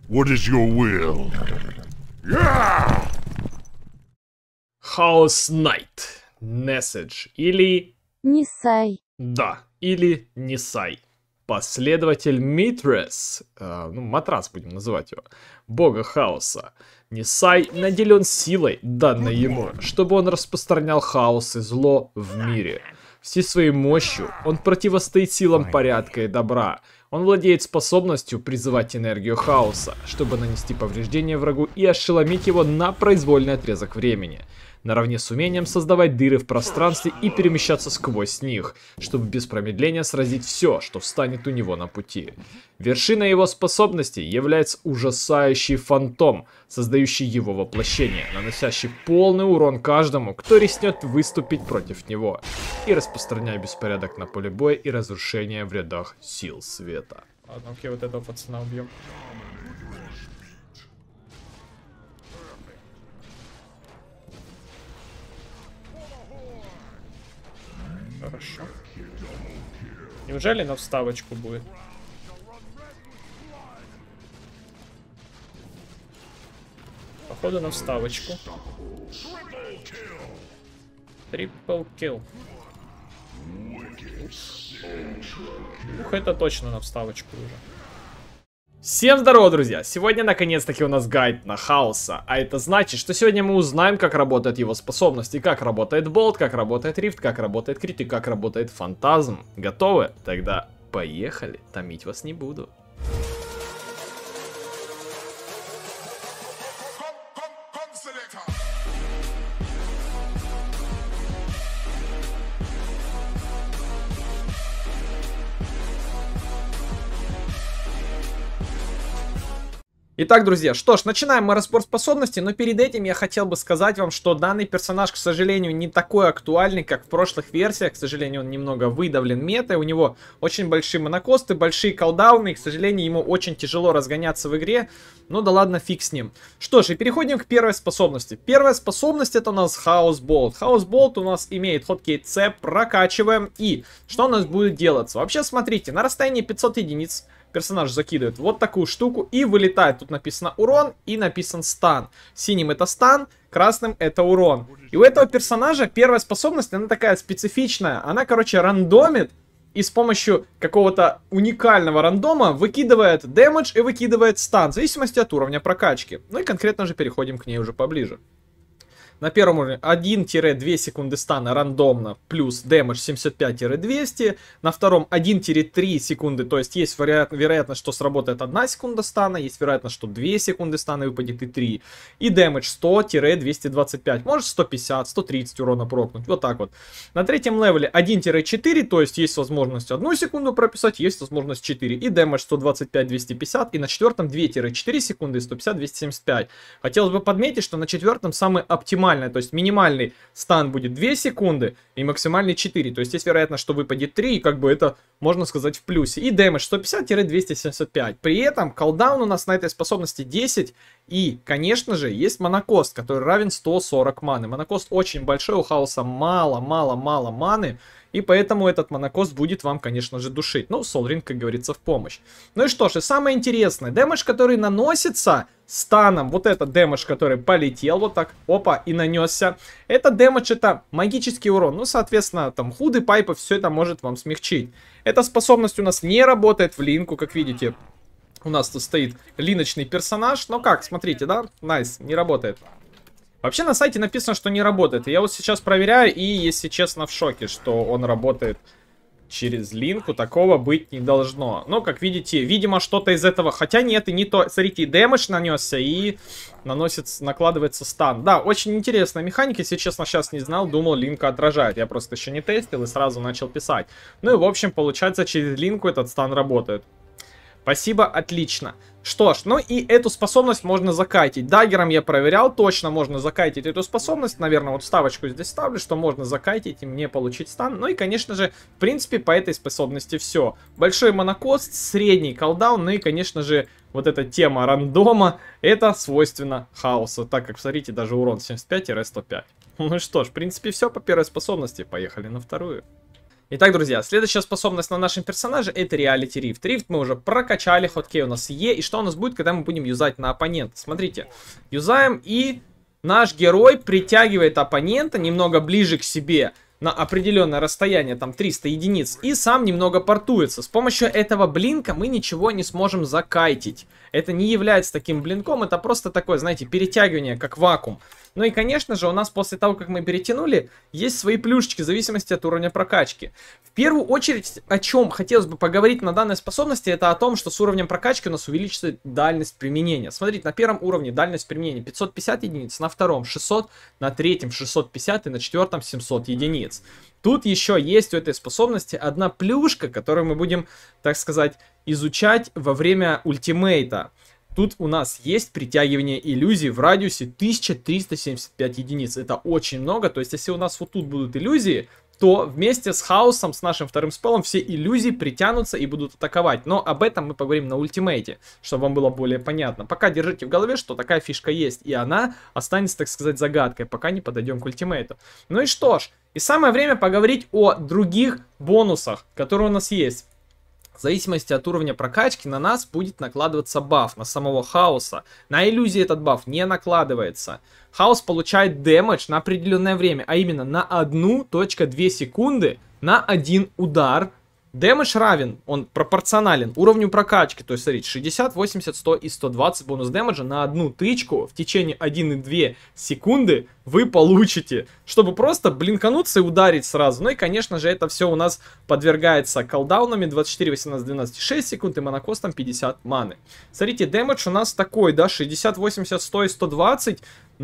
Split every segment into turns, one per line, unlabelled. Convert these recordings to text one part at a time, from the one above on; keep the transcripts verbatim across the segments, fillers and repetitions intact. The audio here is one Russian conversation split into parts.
What is your will? Yeah!
Chaos Knight. Nessage. Или...
Нисай.
Да, или Нисай. Последователь Митрес, э, ну, матрас будем называть его, бога хаоса. Нисай наделен силой, данной ему, чтобы он распространял хаос и зло в мире. Всей своей мощью он противостоит силам порядка и добра. Он владеет способностью призывать энергию хаоса, чтобы нанести повреждение врагу и ошеломить его на произвольный отрезок времени. Наравне с умением создавать дыры в пространстве и перемещаться сквозь них, чтобы без промедления сразить все, что встанет у него на пути. Вершиной его способностей является ужасающий фантом, создающий его воплощение, наносящий полный урон каждому, кто рискнет выступить против него, и распространяя беспорядок на поле боя и разрушение в рядах сил света. Ладно, окей, вот этого пацана убьем. Хорошо. Неужели на вставочку будет? Походу на вставочку. Трипл килл. Ух, это точно на вставочку уже. Всем здорово, друзья! Сегодня наконец-таки у нас гайд на хаоса, а это значит, что сегодня мы узнаем, как работают его способности, как работает болт, как работает рифт, как работает крит и как работает фантазм. Готовы? Тогда поехали, томить вас не буду. Итак, друзья, что ж, начинаем мы разбор способностей, но перед этим я хотел бы сказать вам, что данный персонаж, к сожалению, не такой актуальный, как в прошлых версиях. К сожалению, он немного выдавлен метой, у него очень большие монокосты, большие колдауны, и, к сожалению, ему очень тяжело разгоняться в игре. Ну да ладно, фиг с ним. Что ж, и переходим к первой способности. Первая способность это у нас Chaos Bolt. Chaos Bolt у нас имеет хоткей C, прокачиваем, и что у нас будет делаться? Вообще, смотрите, на расстоянии пятьсот единиц персонаж закидывает вот такую штуку и вылетает. Тут написано урон и написан стан. Синим это стан, красным это урон. И у этого персонажа первая способность, она такая специфичная. Она, короче, рандомит и с помощью какого-то уникального рандома выкидывает дэмэдж и выкидывает стан, в зависимости от уровня прокачки. Ну и конкретно же переходим к ней уже поближе. На первом уровне один-две секунды стана рандомно, плюс дэмэдж семьдесят пять - двести. На втором один-три секунды, то есть есть веро вероятность, что сработает одна секунда стана, есть вероятность, что две секунды стана выпадет и три. И дэмэдж сто - двести двадцать пять, может сто пятьдесят - сто тридцать урона прокнуть, вот так вот. На третьем левеле один-четыре, то есть есть возможность одну секунду прописать, есть возможность четыре. И дэмэдж сто двадцать пять - двести пятьдесят. И на четвертом два-четыре секунды, сто пятьдесят - двести семьдесят пять. Хотелось бы подметить, что на четвертом самый оптимальный. То есть минимальный стан будет две секунды и максимальный четыре. То есть есть вероятность, что выпадет три, и как бы это, можно сказать, в плюсе. И дэмэдж сто пятьдесят - двести семьдесят пять. При этом колдаун у нас на этой способности десять. И, конечно же, есть монокост, который равен сто сорок маны. Монокост очень большой, у хаоса мало-мало-мало маны. И поэтому этот монокост будет вам, конечно же, душить. Ну, Сол Ринг, как говорится, в помощь. Ну и что ж, и самое интересное. Дэмэдж, который наносится станом, вот этот дэмэдж, который полетел, вот так, опа, и нанесся. Это дэмэдж, это магический урон. Ну, соответственно, там, худы, пайпы, все это может вам смягчить. Эта способность у нас не работает в линку, как видите. У нас тут стоит линочный персонаж. Ну как, смотрите, да? Найс, не работает. Вообще на сайте написано, что не работает. Я вот сейчас проверяю и, если честно, в шоке, что он работает через линку. Такого быть не должно. Но, как видите, видимо, что-то из этого... Хотя нет, и не то. Смотрите, и дэмэдж нанесся, и наносится, накладывается стан. Да, очень интересная механика. Если честно, сейчас не знал, думал, линка отражает. Я просто еще не тестил и сразу начал писать. Ну и, в общем, получается, через линку этот стан работает. Спасибо, отлично. Что ж, ну и эту способность можно закайтить. Даггером я проверял, точно можно закайтить эту способность. Наверное, вот вставочку здесь ставлю, что можно закайтить и мне получить стан. Ну и, конечно же, в принципе, по этой способности все. Большой монокост, средний колдаун, ну и, конечно же, вот эта тема рандома, это свойственно хаосу. Так как, смотрите, даже урон семьдесят пять - сто пять. Ну что ж, в принципе, все по первой способности. Поехали на вторую. Итак, друзья, следующая способность на нашем персонаже — это Reality Rift. Rift мы уже прокачали, хоткей у нас Е. И что у нас будет, когда мы будем юзать на оппонента? Смотрите, юзаем, и наш герой притягивает оппонента немного ближе к себе на определенное расстояние, там триста единиц, и сам немного портуется. С помощью этого блинка мы ничего не сможем закайтить. Это не является таким блинком, это просто такое, знаете, перетягивание, как вакуум. Ну и, конечно же, у нас после того, как мы перетянули, есть свои плюшечки в зависимости от уровня прокачки. В первую очередь, о чем хотелось бы поговорить на данной способности, это о том, что с уровнем прокачки у нас увеличится дальность применения. Смотрите, на первом уровне дальность применения пятьсот пятьдесят единиц, на втором шестьсот, на третьем шестьсот пятьдесят и на четвертом семьсот единиц. Тут еще есть у этой способности одна плюшка, которую мы будем, так сказать, изучать во время ультимейта. Тут у нас есть притягивание иллюзий в радиусе тысяча триста семьдесят пять единиц. Это очень много. То есть, если у нас вот тут будут иллюзии, то вместе с хаосом, с нашим вторым спеллом, все иллюзии притянутся и будут атаковать. Но об этом мы поговорим на ультимейте, чтобы вам было более понятно. Пока держите в голове, что такая фишка есть. И она останется, так сказать, загадкой, пока не подойдем к ультимейту. Ну и что ж, и самое время поговорить о других бонусах, которые у нас есть. В зависимости от уровня прокачки на нас будет накладываться баф, на самого хаоса. На иллюзии этот баф не накладывается. Хаос получает дэмэдж на определенное время, а именно на одну целых две секунды на один удар. Дэмэдж равен, он пропорционален уровню прокачки. То есть, смотрите, шестьдесят, восемьдесят, сто и сто двадцать бонус дэмэджа на одну тычку в течение одной и двух секунды вы получите, чтобы просто блинкануться и ударить сразу. Ну и, конечно же, это все у нас подвергается колдаунами двадцать четыре, восемнадцать, двенадцать, шесть секунд и монокостом пятьдесят маны. Смотрите, дэмэдж у нас такой, да, шестьдесят, восемьдесят, сто и сто двадцать.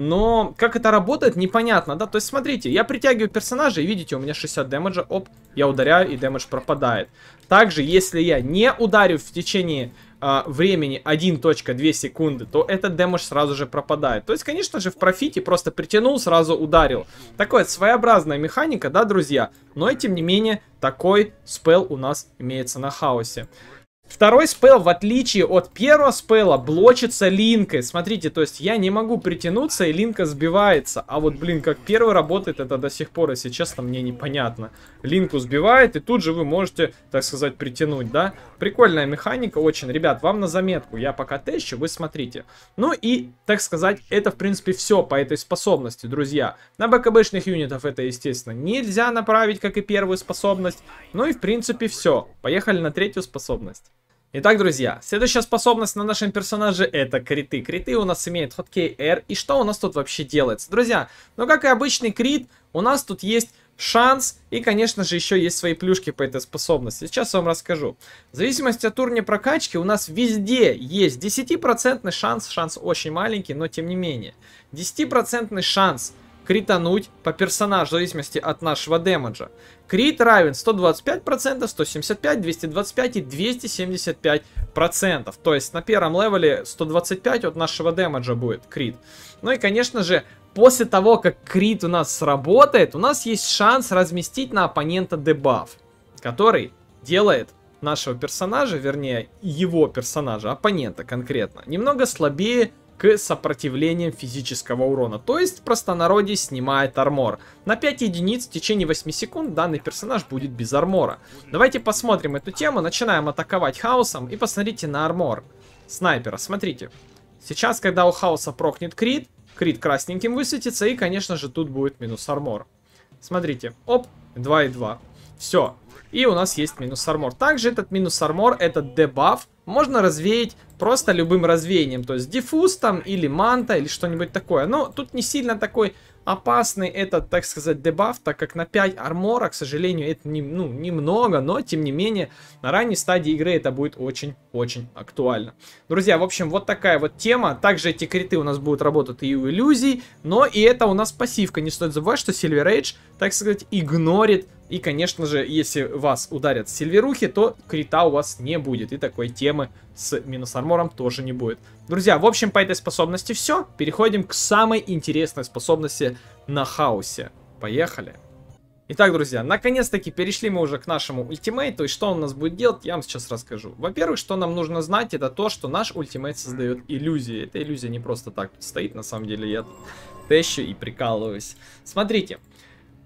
Но как это работает, непонятно, да? То есть, смотрите, я притягиваю персонажа, и видите, у меня шестьдесят дэмэджа, оп, я ударяю, и дэмэдж пропадает. Также, если я не ударю в течение э, времени одна целая две секунды, то этот дэмэдж сразу же пропадает. То есть, конечно же, в профите просто притянул, сразу ударил. Такая своеобразная механика, да, друзья? Но, и тем не менее, такой спелл у нас имеется на хаосе. Второй спелл, в отличие от первого спелла, блочится линкой. Смотрите, то есть я не могу притянуться, и линка сбивается. А вот, блин, как первый работает, это до сих пор, если честно, мне непонятно. Линку сбивает, и тут же вы можете, так сказать, притянуть, да? Прикольная механика очень. Ребят, вам на заметку. Я пока тещу, вы смотрите. Ну и, так сказать, это, в принципе, все по этой способности, друзья. На БКБшных юнитов это, естественно, нельзя направить, как и первую способность. Ну и, в принципе, все. Поехали на третью способность. Итак, друзья, следующая способность на нашем персонаже — это криты. Криты у нас имеют хоткей R. И что у нас тут вообще делается? Друзья, ну как и обычный крит, у нас тут есть шанс, и, конечно же, еще есть свои плюшки по этой способности. Сейчас я вам расскажу. В зависимости от уровня прокачки у нас везде есть десятипроцентный шанс, шанс очень маленький, но тем не менее. десятипроцентный шанс критануть по персонажу в зависимости от нашего дэмэджа. Крит равен сто двадцать пять процентов, сто семьдесят пять, двести двадцать пять и двести семьдесят пять процентов. То есть на первом левеле сто двадцать пять от нашего дэмэджа будет крит. Ну и, конечно же, после того, как крит у нас сработает, у нас есть шанс разместить на оппонента дебаф, который делает нашего персонажа, вернее, его персонажа, оппонента конкретно, немного слабее к сопротивлениям физического урона. То есть, в простонародье, снимает армор. На пять единиц в течение восьми секунд данный персонаж будет без армора. Давайте посмотрим эту тему. Начинаем атаковать хаосом. И посмотрите на армор снайпера. Смотрите. Сейчас, когда у хаоса прокнет крит, крит красненьким высветится. И, конечно же, тут будет минус армор. Смотрите. Оп. два и два. Все. И у нас есть минус армор. Также этот минус армор, этот дебаф, можно развеять просто любым развеянием. То есть диффуз там или манта или что-нибудь такое. Но тут не сильно такой опасный этот, так сказать, дебаф, так как на пять армора, к сожалению, это не, ну, немного, но тем не менее на ранней стадии игры это будет очень-очень актуально. Друзья, в общем, вот такая вот тема. Также эти криты у нас будут работать и у иллюзий, но и это у нас пассивка. Не стоит забывать, что Silver Age, так сказать, игнорит. И, конечно же, если вас ударят с сильверухи, то крита у вас не будет. И такой темы с минус армором тоже не будет. Друзья, в общем, по этой способности все. Переходим к самой интересной способности на хаосе. Поехали. Итак, друзья, наконец-таки перешли мы уже к нашему ультимейту. И что он у нас будет делать, я вам сейчас расскажу. Во-первых, что нам нужно знать, это то, что наш ультимейт создает иллюзии. Эта иллюзия не просто так тут стоит, на самом деле я тут тещу и прикалываюсь. Смотрите.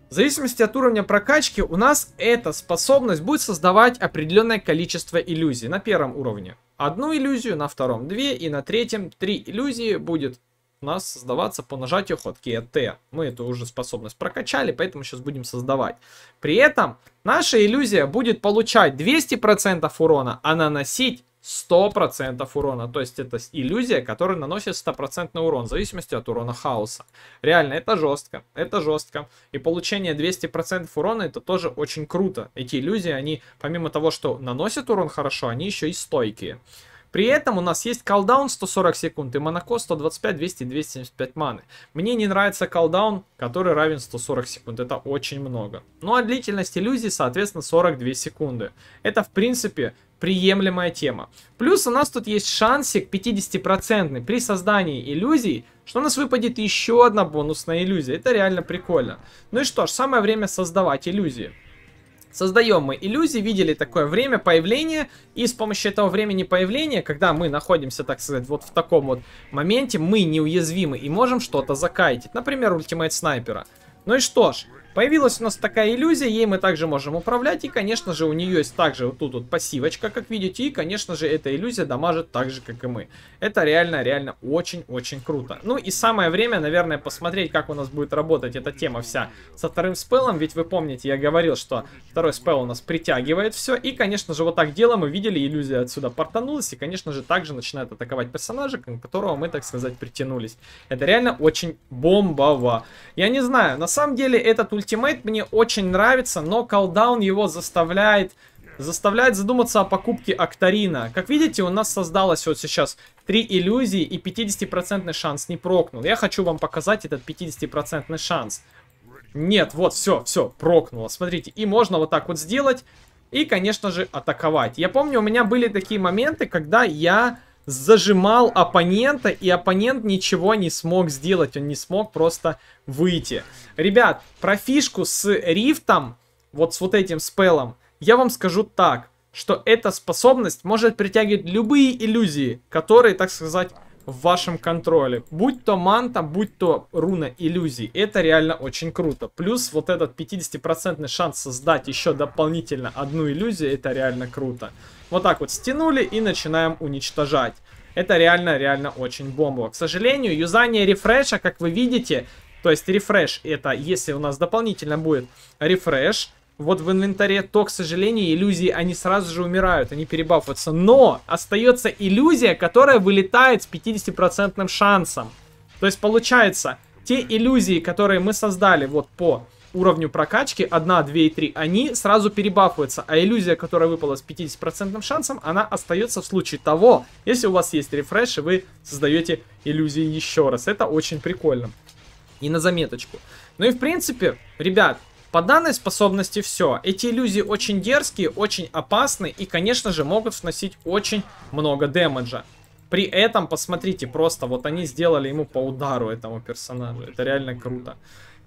В зависимости от уровня прокачки у нас эта способность будет создавать определенное количество иллюзий. На первом уровне одну иллюзию, на втором две и на третьем три иллюзии будет у нас создаваться по нажатию хоткея Т. Мы эту уже способность прокачали, поэтому сейчас будем создавать. При этом наша иллюзия будет получать двести процентов урона, а наносить сто процентов урона. То есть это иллюзия, которая наносит стопроцентный урон, в зависимости от урона хаоса. Реально, это жестко, это жестко. И получение двухсот процентов урона, это тоже очень круто. Эти иллюзии, они, помимо того, что наносят урон хорошо, они еще и стойкие. При этом у нас есть колдаун сто сорок секунд и монокост сто двадцать пять, двести, двести семьдесят пять маны. Мне не нравится колдаун, который равен сто сорок секунд. Это очень много. Ну а длительность иллюзии, соответственно, сорок две секунды. Это, в принципе, приемлемая тема. Плюс у нас тут есть шансик пятидесятипроцентный при создании иллюзий, что у нас выпадет еще одна бонусная иллюзия. Это реально прикольно. Ну и что ж, самое время создавать иллюзии. Создаем мы иллюзии, видели такое время появления, и с помощью этого времени появления, когда мы находимся, так сказать, вот в таком вот моменте, мы неуязвимы и можем что-то закайтить, например, ультимейт снайпера. Ну и что ж, появилась у нас такая иллюзия, ей мы также можем управлять, и, конечно же, у нее есть также вот тут вот пассивочка, как видите, и, конечно же, эта иллюзия дамажит так же, как и мы. Это реально, реально очень-очень круто. Ну и самое время, наверное, посмотреть, как у нас будет работать эта тема вся со вторым спеллом, ведь вы помните, я говорил, что второй спелл у нас притягивает все, и, конечно же, вот так делаем, мы видели, иллюзия отсюда портанулась, и, конечно же, также начинает атаковать персонажа, к которого мы, так сказать, притянулись. Это реально очень бомбово. Я не знаю, на самом деле, этот ультимейт мне очень нравится, но колдаун его заставляет... Заставляет задуматься о покупке Акторина. Как видите, у нас создалось вот сейчас три иллюзии и пятидесятипроцентный шанс не прокнул. Я хочу вам показать этот пятидесятипроцентный шанс. Нет, вот, все, все, прокнуло. Смотрите, и можно вот так вот сделать и, конечно же, атаковать. Я помню, у меня были такие моменты, когда я зажимал оппонента, и оппонент ничего не смог сделать. Он не смог просто выйти. Ребят, про фишку с рифтом, вот с вот этим спеллом, я вам скажу так, что эта способность может притягивать любые иллюзии, которые, так сказать, в вашем контроле. Будь то манта, будь то руна иллюзий. Это реально очень круто. Плюс вот этот пятидесятипроцентный шанс создать еще дополнительно одну иллюзию, это реально круто. Вот так вот стянули и начинаем уничтожать. Это реально, реально очень бомбово. К сожалению, юзание рефреша, как вы видите, то есть рефреш, это если у нас дополнительно будет рефреш, вот в инвентаре, то, к сожалению, иллюзии, они сразу же умирают, они перебафываются. Но остается иллюзия, которая вылетает с пятидесятипроцентным шансом. То есть, получается, те иллюзии, которые мы создали вот по уровню прокачки, одна, две и три, они сразу перебафываются. А иллюзия, которая выпала с пятидесятипроцентным шансом, она остается в случае того, если у вас есть рефреш, и вы создаете иллюзии еще раз. Это очень прикольно. И на заметочку. Ну и, в принципе, ребят... По данной способности все. Эти иллюзии очень дерзкие, очень опасны и, конечно же, могут вносить очень много дэмэджа. При этом, посмотрите, просто вот они сделали ему по удару этому персонажу. Это реально круто.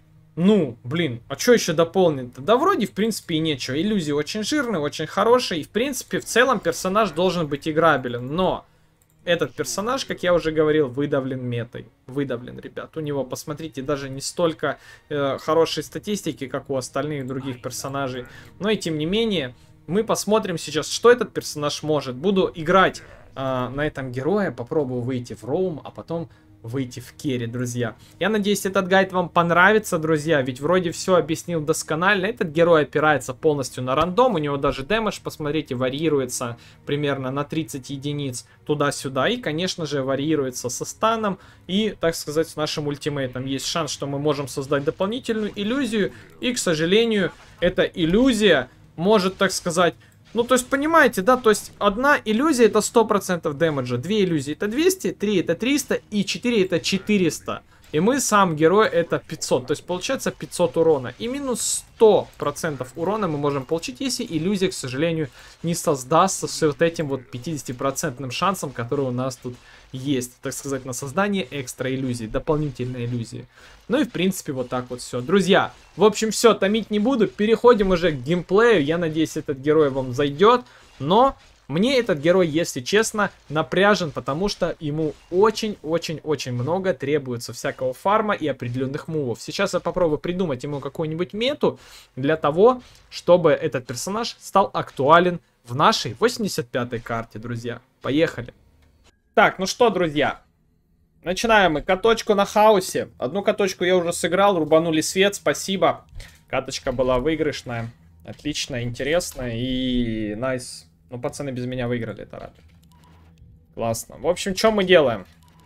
Ну, блин, а что еще дополнить-то? Да вроде, в принципе, и нечего. Иллюзии очень жирные, очень хорошие. И, в принципе, в целом персонаж должен быть играбелен. Но... Этот персонаж, как я уже говорил, выдавлен метой. Выдавлен, ребят. У него, посмотрите, даже не столько э, хорошей статистики, как у остальных других персонажей. Но и тем не менее, мы посмотрим сейчас, что этот персонаж может. Буду играть э, на этом герое, попробую выйти в роум, а потом выйти в керри, друзья. Я надеюсь, этот гайд вам понравится, друзья, ведь вроде все объяснил досконально. Этот герой опирается полностью на рандом, у него даже дэмэдж, посмотрите, варьируется примерно на тридцать единиц туда-сюда. И, конечно же, варьируется со станом и, так сказать, с нашим ультимейтом. Есть шанс, что мы можем создать дополнительную иллюзию, и, к сожалению, эта иллюзия может, так сказать... Ну, то есть, понимаете, да, то есть, одна иллюзия это сто процентов дэмэджа, две иллюзии это двести, три это триста и четыре это четыреста. И мы, сам герой, это пятьсот, то есть, получается пятьсот урона. И минус сто процентов урона мы можем получить, если иллюзия, к сожалению, не создастся с вот этим вот пятидесятипроцентным шансом, который у нас тут есть, так сказать, на создание экстра иллюзий, дополнительной иллюзии. Ну и, в принципе, вот так вот все. Друзья, в общем, все, томить не буду, переходим уже к геймплею. Я надеюсь, этот герой вам зайдет, но Мне этот герой, если честно, напряжен, потому что ему очень-очень-очень много требуется всякого фарма и определенных мувов. Сейчас я попробую придумать ему какую-нибудь мету для того, чтобы этот персонаж стал актуален в нашей восемьдесят пятой карте, друзья. Поехали. Так, ну что, друзья, начинаем мы каточку на хаосе. Одну каточку я уже сыграл, рубанули свет, спасибо. Каточка была выигрышная, отличная, интересная и найс. Ну, пацаны без меня выиграли, это рад. Классно. В общем, что мы делаем?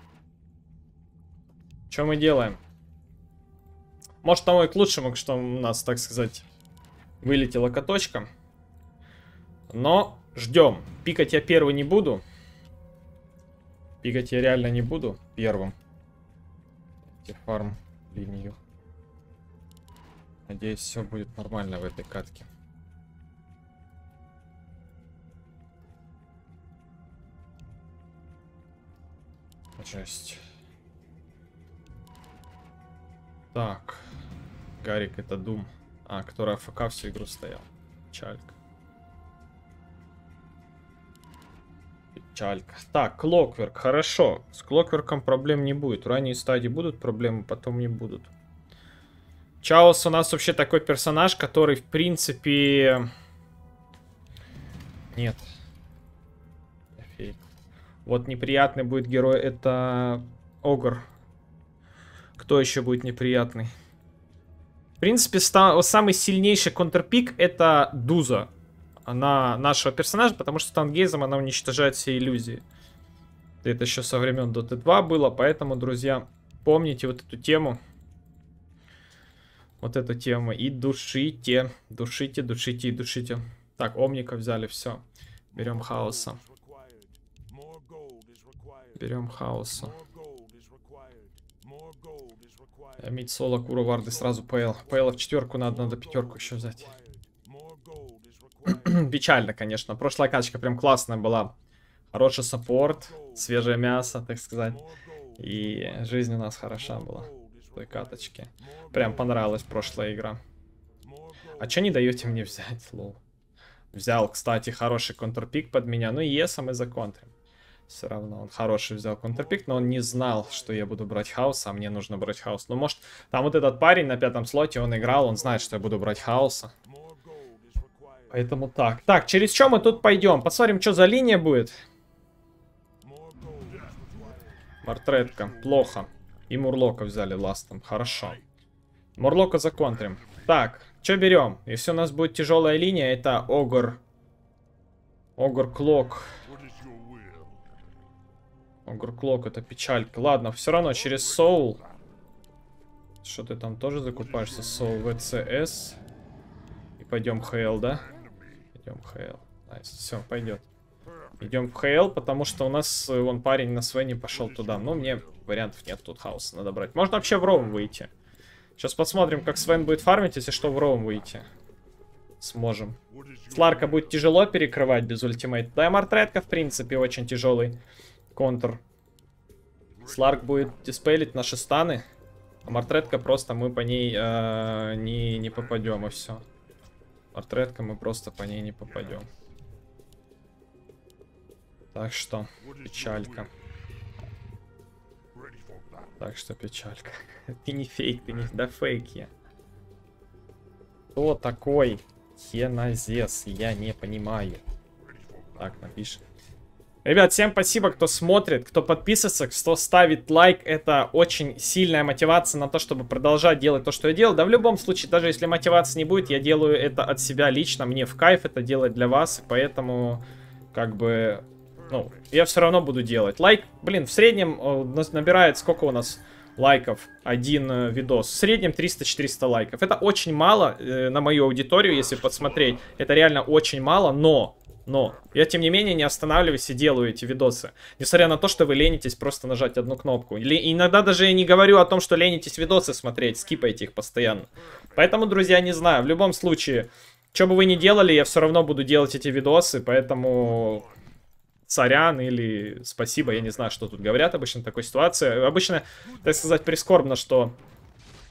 Что мы делаем? Может, тому и к лучшему, что у нас, так сказать, вылетела каточка. Но ждем. Пикать я первый не буду. Пикать я реально не буду первым. Фарм линию. Надеюсь, все будет нормально в этой катке. Жесть. Так. Гарик это Дум. А, который АФК всю игру стоял. Печалька. Печалька. Так, Клокверк. Хорошо. С Клокверком проблем не будет. В ранней стадии будут проблемы, потом не будут. Чаос у нас вообще такой персонаж, который, в принципе... Нет. Фейк. Вот неприятный будет герой, это Огр. Кто еще будет неприятный? В принципе, самый сильнейший контрпик это Дуза. Она нашего персонажа, потому что стангейзом она уничтожает все иллюзии. Это еще со времен Доты два было, поэтому, друзья, помните вот эту тему. Вот эту тему. И душите. Душите, душите и душите. Так, Омника взяли, все. Берем хаоса. Берем хаоса. Мид соло, Кура, Варды сразу ПЛ. ПЛ в четверку надо, надо пятерку еще взять. Печально, конечно. Прошлая качка прям классная была. Хороший саппорт, свежее мясо, так сказать. И жизнь у нас хороша была в той каточке. Прям понравилась прошлая игра. А что не даете мне взять, лол? Взял, кстати, хороший контрпик под меня. Ну и Еса мы законтрим. Все равно он хороший взял контрпик, но он не знал, что я буду брать хаоса, а мне нужно брать хаос. Ну, может, там вот этот парень на пятом слоте, он играл, он знает, что я буду брать хаоса. Поэтому так. Так, через что мы тут пойдем? Посмотрим, что за линия будет. Мартретка. Плохо. И Мурлока взяли ластом. Хорошо. Мурлока законтрим. Так, что берем? Если у нас будет тяжелая линия, это Огр. Огр Клок. Огр Клок, это печалька. Ладно, все равно через Соул. Что ты там тоже закупаешься? Соул ВЦС. И пойдем в ХЛ, да? Идем в ХЛ. Найс. Все, пойдет. Идем в ХЛ, потому что у нас вон парень на Свене пошел туда. Но мне вариантов нет, тут хаоса надо брать. Можно вообще в Роум выйти. Сейчас посмотрим, как Свен будет фармить, если что, в Роум выйти. Сможем. Сларка будет тяжело перекрывать без ультимейта. Да и Мартретка, в принципе, очень тяжелый контр. Сларк будет диспелить наши станы. А Мартретка просто мы по ней э, не, не попадем, и все. Мартретка мы просто по ней не попадем. Так что, печалька. Так что, печалька. Ты не фейк, ты не... Да фейк я. Кто такой Хеназес? Я не понимаю. Так, напишем. Ребят, всем спасибо, кто смотрит, кто подписывается, кто ставит лайк. Это очень сильная мотивация на то, чтобы продолжать делать то, что я делаю. Да в любом случае, даже если мотивации не будет, я делаю это от себя лично. Мне в кайф это делать для вас. Поэтому, как бы, ну, я все равно буду делать. Лайк, блин, в среднем набирает сколько у нас лайков один э, видос? В среднем триста-четыреста лайков. Это очень мало э, на мою аудиторию, если посмотреть. Это реально очень мало, но... Но я, тем не менее, не останавливаюсь и делаю эти видосы. Несмотря на то, что вы ленитесь просто нажать одну кнопку. Или иногда даже я не говорю о том, что ленитесь видосы смотреть, скипайте их постоянно. Поэтому, друзья, не знаю, в любом случае, что бы вы ни делали, я все равно буду делать эти видосы. Поэтому сорян или спасибо, я не знаю, что тут говорят обычно в такой ситуации. Обычно, так сказать, прискорбно, что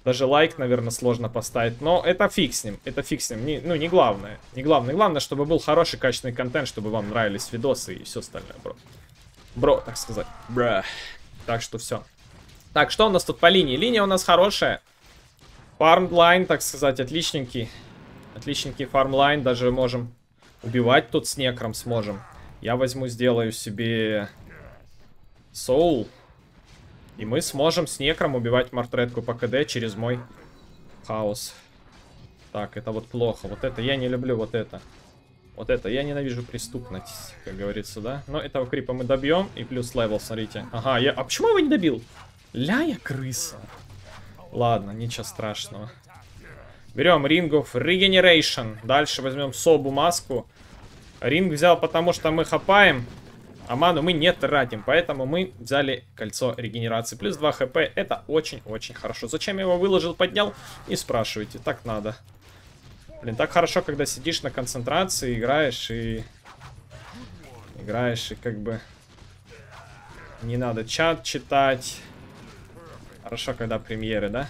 Даже лайк, наверное, сложно поставить. Но это фиг с ним. Это фиг с ним. Не, ну, не главное. Не главное. Главное, чтобы был хороший, качественный контент, чтобы вам нравились видосы и все остальное, бро. Бро, так сказать. Бра. Так что все. Так, что у нас тут по линии? Линия у нас хорошая. Фармлайн, так сказать, отличненький. Отличненький фармлайн. Даже можем убивать тут с некром сможем. Я возьму, сделаю себе соул. И мы сможем с некром убивать мартретку по КД через мой хаос. Так, это вот плохо. Вот это я не люблю, вот это. Вот это я ненавижу преступность, как говорится, да? Но этого крипа мы добьем. И плюс левел, смотрите. Ага, я... А почему его не добил? Ля, я крыса. Ладно, ничего страшного. Берем Ring of Regeneration. Дальше возьмем Собу маску. Ринг взял, потому что мы хапаем. А ману мы не тратим, поэтому мы взяли кольцо регенерации. Плюс два хп, это очень-очень хорошо. Зачем я его выложил, поднял? Не спрашивайте, так надо. Блин, так хорошо, когда сидишь на концентрации, играешь и... Играешь и как бы... Не надо чат читать. Хорошо, когда премьеры, да?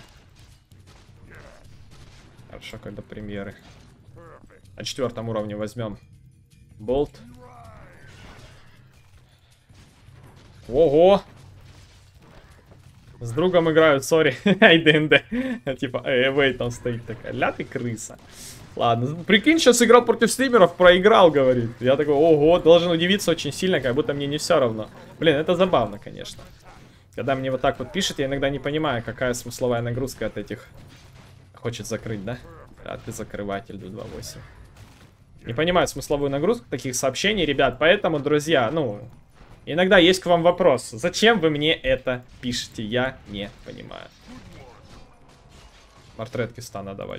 Хорошо, когда премьеры. На четвертом уровне возьмем болт. Ого! С другом играют, сори. Ай, ДНД. Типа, эй, вей, там стоит такая. Ля ты крыса. Ладно, прикинь, сейчас играл против стримеров, проиграл, говорит. Я такой, ого, должен удивиться очень сильно, как будто мне не все равно. Блин, это забавно, конечно. Когда мне вот так вот пишет, я иногда не понимаю, какая смысловая нагрузка от этих. Хочет закрыть, да? А ты закрыватель, два восемь. Не понимаю смысловую нагрузку таких сообщений, ребят. Поэтому, друзья, ну... Иногда есть к вам вопрос. Зачем вы мне это пишете? Я не понимаю. Портретки стана давай.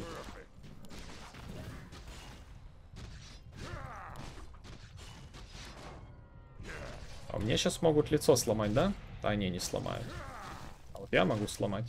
А мне сейчас могут лицо сломать, да? А, не, не сломают. А вот я могу сломать.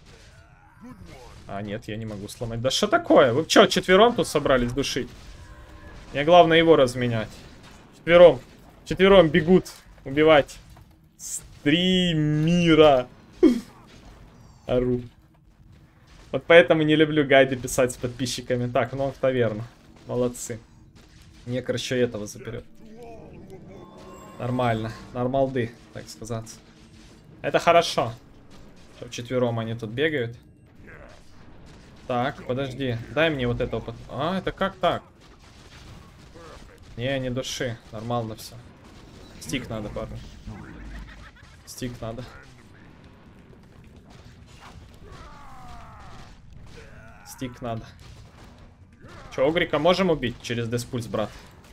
А, нет, я не могу сломать. Да что такое? Вы что, четвером тут собрались душить? Мне главное его разменять. Четвером. Четвером бегут убивать стримера. Ору. Вот поэтому не люблю гайды писать с подписчиками. Так, ну в таверну. Молодцы. Некр еще этого заберет. Нормально. Нормалды, так сказать. Это хорошо. Что вчетвером они тут бегают. Так, подожди. Дай мне вот этого. Под... А, это как так? Не, не души. Нормально все. Стик надо, парни. Стик надо. Стик надо. Че, Огрика можем убить через Деспульс, брат?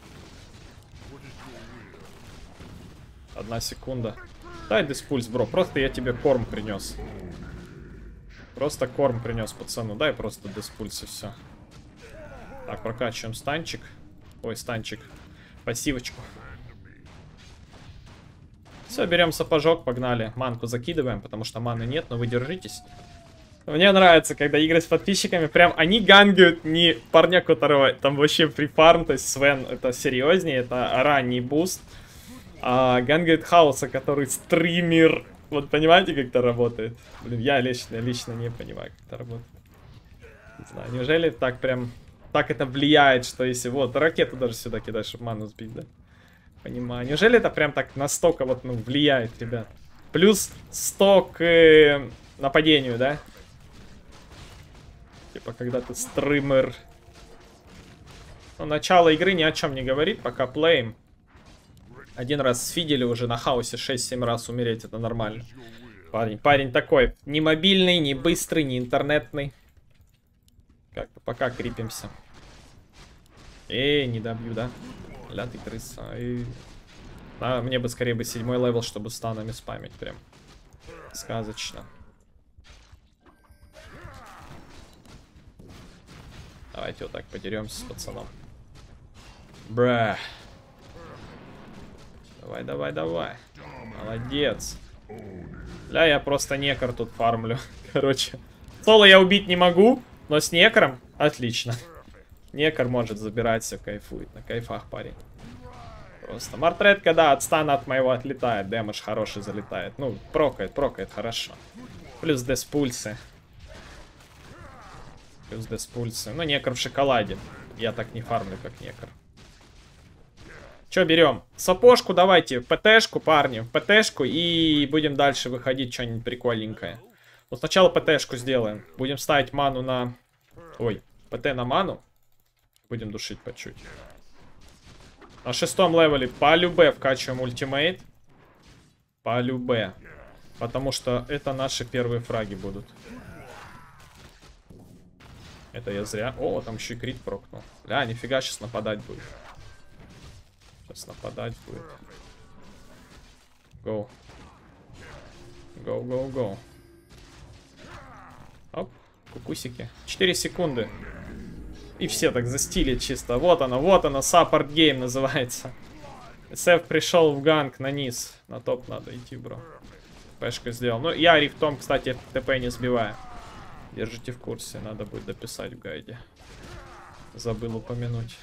Одна секунда. Дай Деспульс, бро. Просто я тебе корм принес. Просто корм принес пацану. Дай просто Деспульс и все. Так, прокачиваем станчик. Ой, станчик. Пассивочку. Все, берем сапожок, погнали. Манку закидываем, потому что маны нет, но вы держитесь. Мне нравится, когда игры с подписчиками, прям они гангают не парня, которого там вообще фрифарм, то есть Свен, это серьезнее, это ранний буст. А гангает Хаоса, который стример. Вот понимаете, как это работает? Блин, я лично, лично не понимаю, как это работает. Не знаю, неужели так прям, так это влияет, что если вот ракету даже сюда кидать, чтобы ману сбить, да? Понимаю. Неужели это прям так настолько вот, ну, влияет, ребят? Плюс сто к э, нападению, да? Типа, когда ты стример. Ну, начало игры ни о чем не говорит, пока плеем. Один раз сфидели уже на хаосе, шесть-семь раз умереть, это нормально. Парень, парень такой, не мобильный, не быстрый, не интернетный. Как-то пока крипимся. Эй, не добью, да? Ля ты крыса. И... Да, мне бы скорее бы седьмой левел, чтобы станами спамить прям. Сказочно. Давайте вот так подеремся с пацаном. Бра. Давай, давай, давай. Молодец. Ля, я просто некр тут фармлю. Короче. Соло я убить не могу, но с некром отлично. Некр может забирать все, кайфует. На кайфах, парень. Просто мартретка, да, от стана от моего отлетает. Дэмэдж хороший залетает. Ну, прокает, прокает, хорошо. Плюс деспульсы. Плюс деспульсы. Ну, некр в шоколаде. Я так не фармлю, как некр. Че берем? Сапожку давайте, ПТшку, парни. ПТшку и будем дальше выходить что-нибудь прикольненькое. Вот сначала ПТшку сделаем. Будем ставить ману на... Ой, ПТ на ману. Будем душить по чуть. На шестом левеле по любе вкачиваем ультимейт. По любе. Потому что это наши первые фраги будут. Это я зря. О, там еще и крит прокнул. Бля, нифига, сейчас нападать будет. Сейчас нападать будет. Гоу. Гоу, гоу, гоу. Оп, кукусики. четыре секунды. И все так застилят чисто. Вот она, вот она, саппорт гейм называется. эс эф пришел в ганг на низ. На топ надо идти, бро. Пэшку сделал. Ну, я рифтом, кстати, ТП не сбиваю. Держите в курсе, надо будет дописать в гайде. Забыл упомянуть.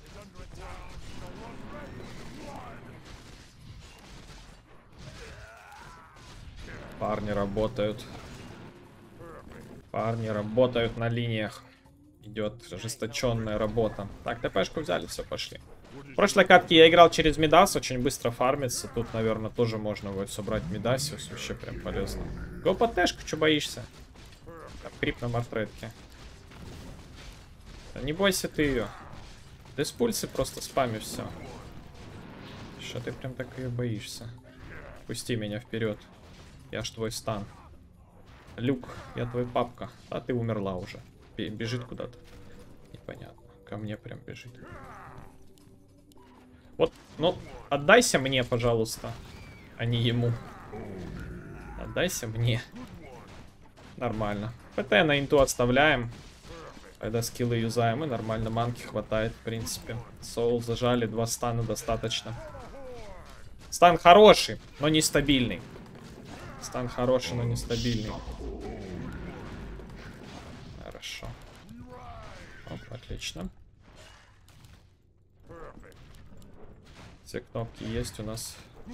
Парни работают. Парни работают на линиях. Идет ожесточенная работа. Так, ТПшку взяли, все, пошли. В прошлой катке я играл через Мидас, очень быстро фармится. Тут, наверное, тоже можно будет собрать Мидасиус. Вообще прям полезно. Го по тэшку, что боишься? Там крип на мартретке. Да не бойся ты ее. Деспульсы просто спами все. Что ты прям так ее боишься? Пусти меня вперед. Я ж твой стан. Люк, я твой папка. А ты умерла уже. Бежит куда-то. Непонятно. Ко мне прям бежит. Вот, ну, отдайся мне, пожалуйста. А не ему. Отдайся мне. Нормально. ПТ на инту отставляем. Когда скиллы юзаем, и нормально манки хватает, в принципе. Соул зажали, два стана достаточно. Стан хороший, но нестабильный. Стан хороший, но нестабильный. Хорошо. Оп, отлично. Все кнопки есть у нас.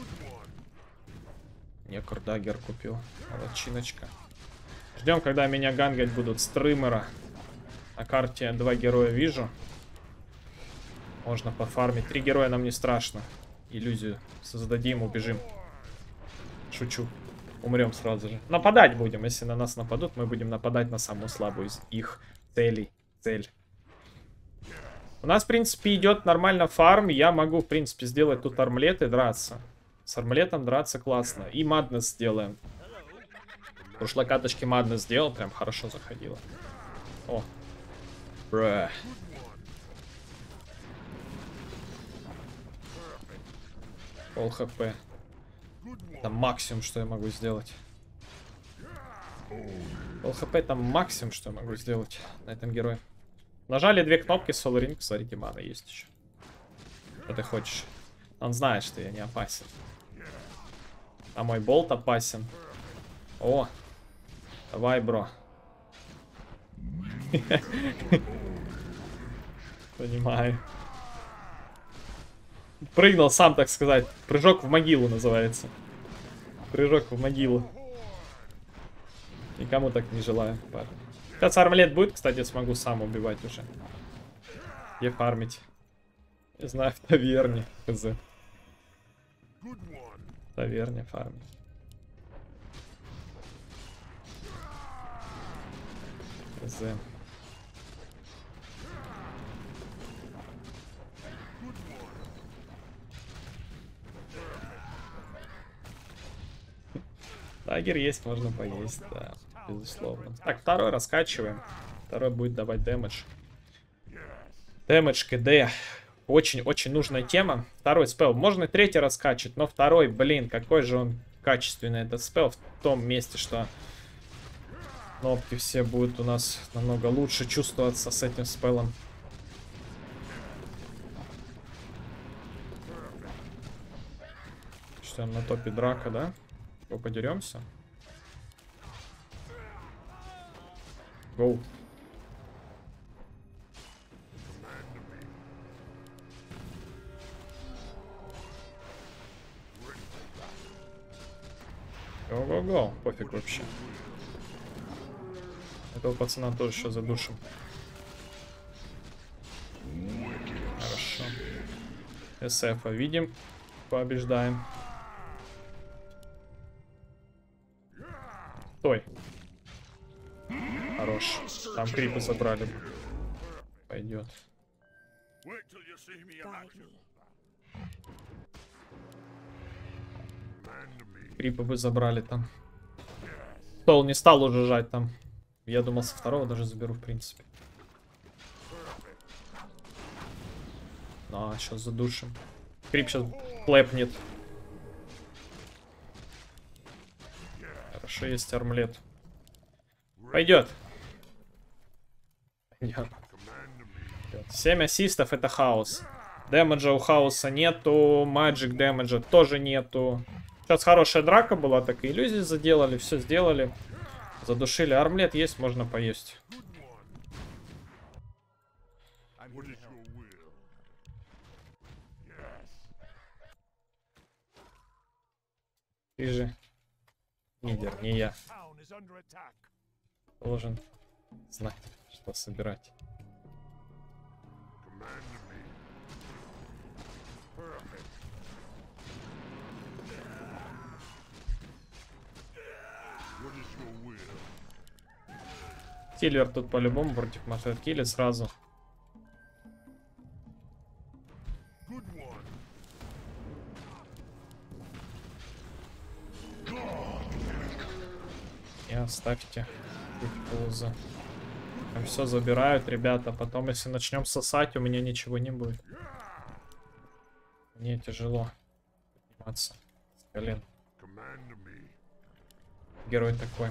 Некр дагер купил. Молодчиночка. Ждем, когда меня гангать будут стримера. На карте два героя вижу. Можно пофармить. Три героя нам не страшно. Иллюзию создадим, убежим. Шучу. Умрем сразу же. Нападать будем. Если на нас нападут, мы будем нападать на самую слабую из их целей. Цель. У нас, в принципе, идет нормально фарм. Я могу, в принципе, сделать тут армлет и драться. С армлетом драться классно. И Маднес сделаем. В прошлой каточке Маднес сделал. Прям хорошо заходило. О. Бра. Пол хп. Это максимум, что я могу сделать. Пол хп там максимум, что я могу сделать на этом герое. Нажали две кнопки, Soul Ring, смотрите, мана есть еще. Что ты хочешь? Он знает, что я не опасен. А мой болт опасен. О, давай, бро. Понимаю. Прыгнул сам, так сказать. Прыжок в могилу называется. Прыжок в могилу. Никому так не желаю, парни. Сейчас армлет будет, кстати, смогу сам убивать уже. Где фармить? Не знаю, в таверне. Хз. В таверне фармить. Хз. Дагер есть, можно поесть, да, безусловно. Так, второй раскачиваем. Второй будет давать дэмэдж. Дэмэдж КД. Очень-очень нужная тема. Второй спел. Можно и третий раскачивать, но второй, блин, какой же он качественный этот спел. В том месте, что кнопки все будут у нас намного лучше чувствоваться с этим спелом. Что, на топе драка, да? Подеремся. Гоу. Го-го-го. Пофиг вообще. Этого пацана тоже сейчас задушим. Хорошо. эс эф видим. Побеждаем. Стой. Хорош. Там крипы забрали. Пойдет. Крипы вы забрали там. Стол не стал уже жать там. Я думал, со второго даже заберу, в принципе. А, сейчас задушим. Крип сейчас плэпнет. Хорошо, есть армлет. Пойдет. Пойдет. семь ассистов это хаос. Дэмэджа у хаоса нету. Маджик дэмэджа тоже нету. Сейчас хорошая драка была, так и иллюзии заделали, все сделали. Задушили. Армлет есть, можно поесть. Ты же лидер, не я. Должен знать, что собирать. Сильвер тут по-любому против Машет Килли сразу. И оставьте паузу. Там все забирают, ребята. Потом, если начнем сосать, у меня ничего не будет. Мне тяжело подниматься с колен. Герой такой.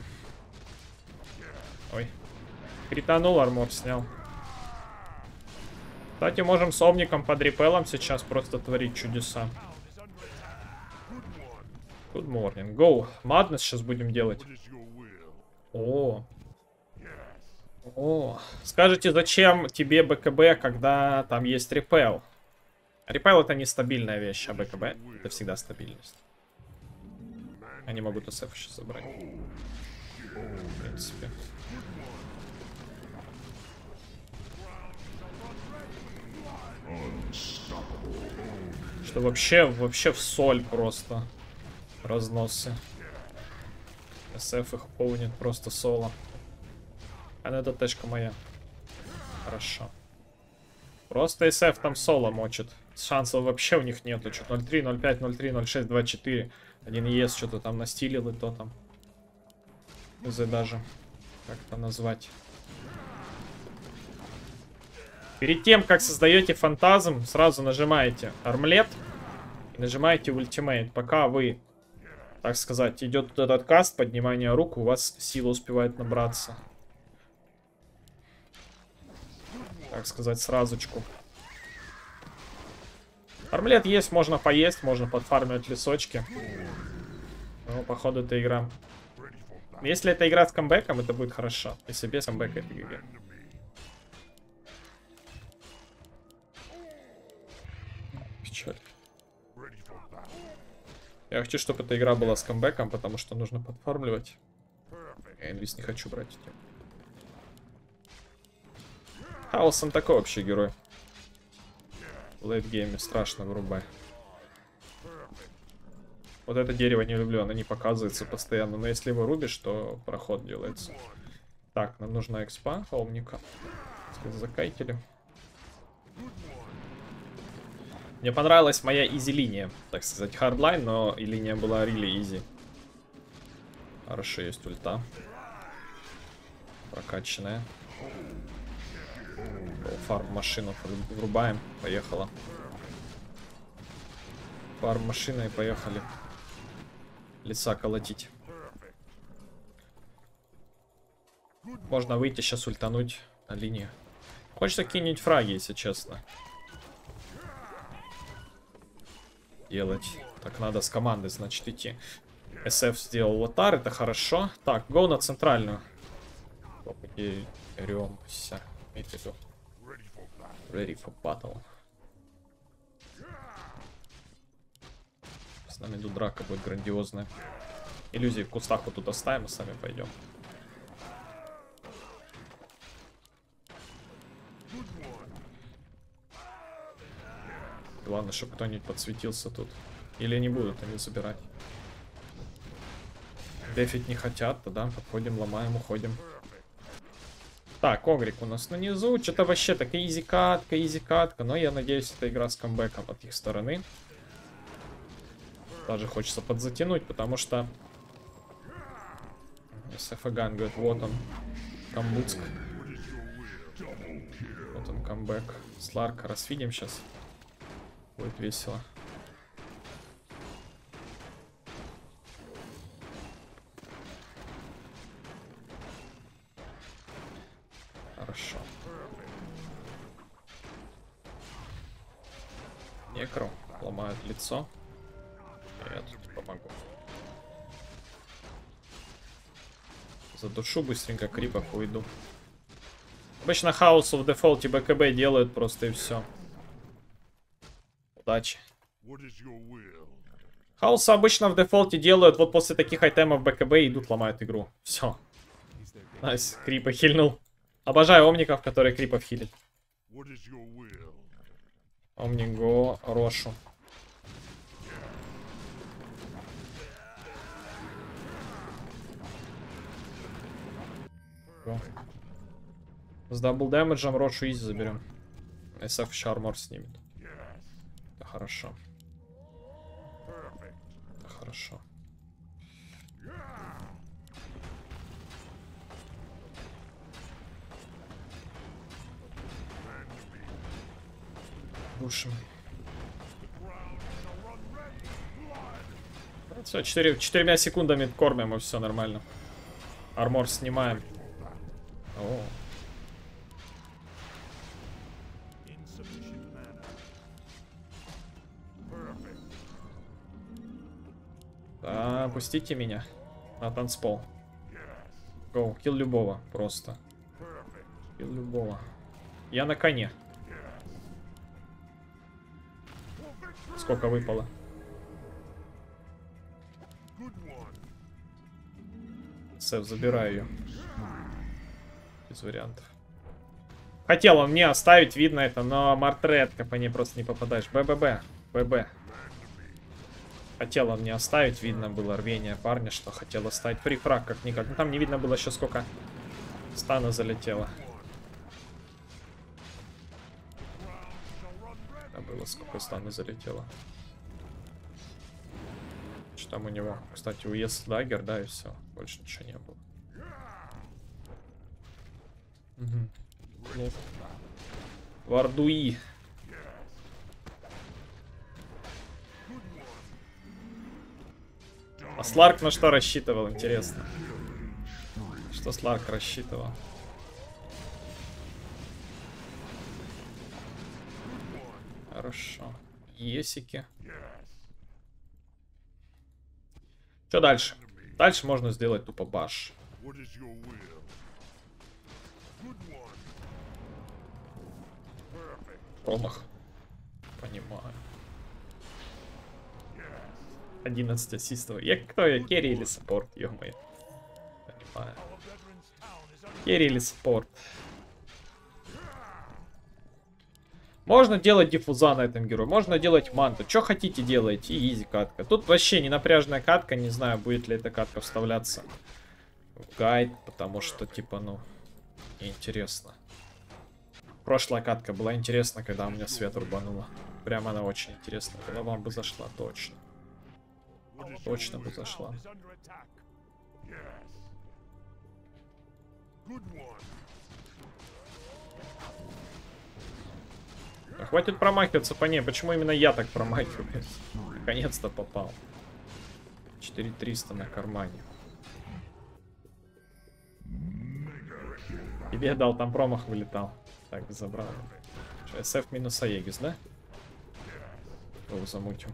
Ой. Кританул, армор снял. Кстати, можем с Омником под репелом сейчас просто творить чудеса. Good morning. Go. Madness сейчас будем делать. О. О. Скажите, зачем тебе БКБ, когда там есть репел? Репел это нестабильная вещь, а БКБ это всегда стабильность. Они могут эс эф сейчас забрать. В принципе. Что вообще, вообще в соль просто. Разносы. эс эф их полнит просто соло. А ну это тэшка моя. Хорошо. Просто эс эф там соло мочит. Шансов вообще у них нету. Что-то ноль три, ноль пять, ноль три, ноль шесть, два четыре. один ес что-то там настилил и то там. Из-за даже. Как это назвать? Перед тем, как создаете фантазм, сразу нажимаете армлет и нажимаете ультимейт. Пока вы, так сказать, идет этот каст, поднимание рук, у вас сила успевает набраться. Так сказать, сразочку. Армлет есть, можно поесть, можно подфармить лесочки. Но, походу, это игра. Если это игра с камбэком, это будет хорошо. Если без камбэка, это ГГ. Печаль. Я хочу, чтобы эта игра была с камбэком, потому что нужно подфармливать. Я инвиз не хочу брать. Хаос, он такой вообще герой. В лейтгейме страшно вырубай. Вот это дерево не люблю, оно не показывается постоянно. Но если его рубишь, то проход делается. Так, нам нужна экспа Омника. Закайтили. Мне понравилась моя изи-линия, так сказать, хардлайн, но и линия была really easy. Хорошо, есть ульта. Прокачанная. Фарм машину врубаем. Поехала. Фарм машина и поехали. Лица колотить. Можно выйти сейчас ультануть на линию. Хочется кинуть фраги, если честно. Делать. Так, надо с командой, значит, идти. эс эф сделал лотар, это хорошо. Так, гоу на центральную. Ремся. Ready for battle. С нами тут драка будет грандиозная. Иллюзии в кустах вот тут оставим и сами пойдем. Главное, чтобы кто-нибудь подсветился тут. Или не будут они забирать. Дефить не хотят, тогда подходим, ломаем, уходим. Так, Огрик у нас на низу. Что-то вообще так изи катка, изи катка. Но я надеюсь, это игра с камбэком от их стороны. Даже хочется подзатянуть, потому что... Сафаган говорит, вот он. Камбуцк. Вот он, камбэк. Сларка расфидим сейчас. Будет весело. Хорошо. Некро. Ломают лицо. Я тут помогу. Задушу быстренько крипов, уйду. Обычно хаосу в дефолте БКБ делают просто и все. Удачи. Хаоса обычно в дефолте делают вот после таких айтемов БКБ и идут, ломают игру. Все. Найс, крипа хильнул. Обожаю омников, которые крипов хилят. Омниго Рошу. С дабл дэмэджем Рошу изи заберем. эс эф еще армор снимет. Это хорошо. Это хорошо. Душим. Все, четырьмя секундами кормим, и все нормально. Армор снимаем. О. Да, пустите меня на танцпол. Гоу, килл любого просто. Килл любого. Я на коне. Сколько выпало? Сэв, забираю ее. Без вариантов. Хотел он мне оставить, видно это, но мартретка, по ней просто не попадаешь. БББ, ББ. Хотел он мне оставить, видно было рвение парня, что хотел оставить. Фрифраг как-никак. Ну там не видно было еще сколько стана залетело. А было сколько стана залетело. Что там у него? Кстати, уезд даггер, да, и все. Больше ничего не было. Угу. Вардуи. А Сларк на что рассчитывал, интересно? Что Сларк рассчитывал? Хорошо. Есики. Что дальше? Дальше можно сделать тупо баш. Промах. Понимаю. одиннадцать ассистов. Я кто я? Керри или саппорт? Ё-моё. Понимаю. Керри или саппорт? Можно делать диффуза на этом герое. Можно делать манту. Что хотите делайте. И изи катка. Тут вообще не напряжная катка. Не знаю, будет ли эта катка вставляться в гайд. Потому что, типа, ну, неинтересно. Прошлая катка была интересна, когда у меня свет рубануло. Прям она очень интересна. Когда вам бы зашла, точно. Точно бы зашла. Да хватит промахиваться по ней. Почему именно я так промахиваюсь? Наконец-то попал. четыре триста на кармане. Тебе дал, там промах вылетал. Так, забрал. эс эф минус Аегис, да? Его замутим.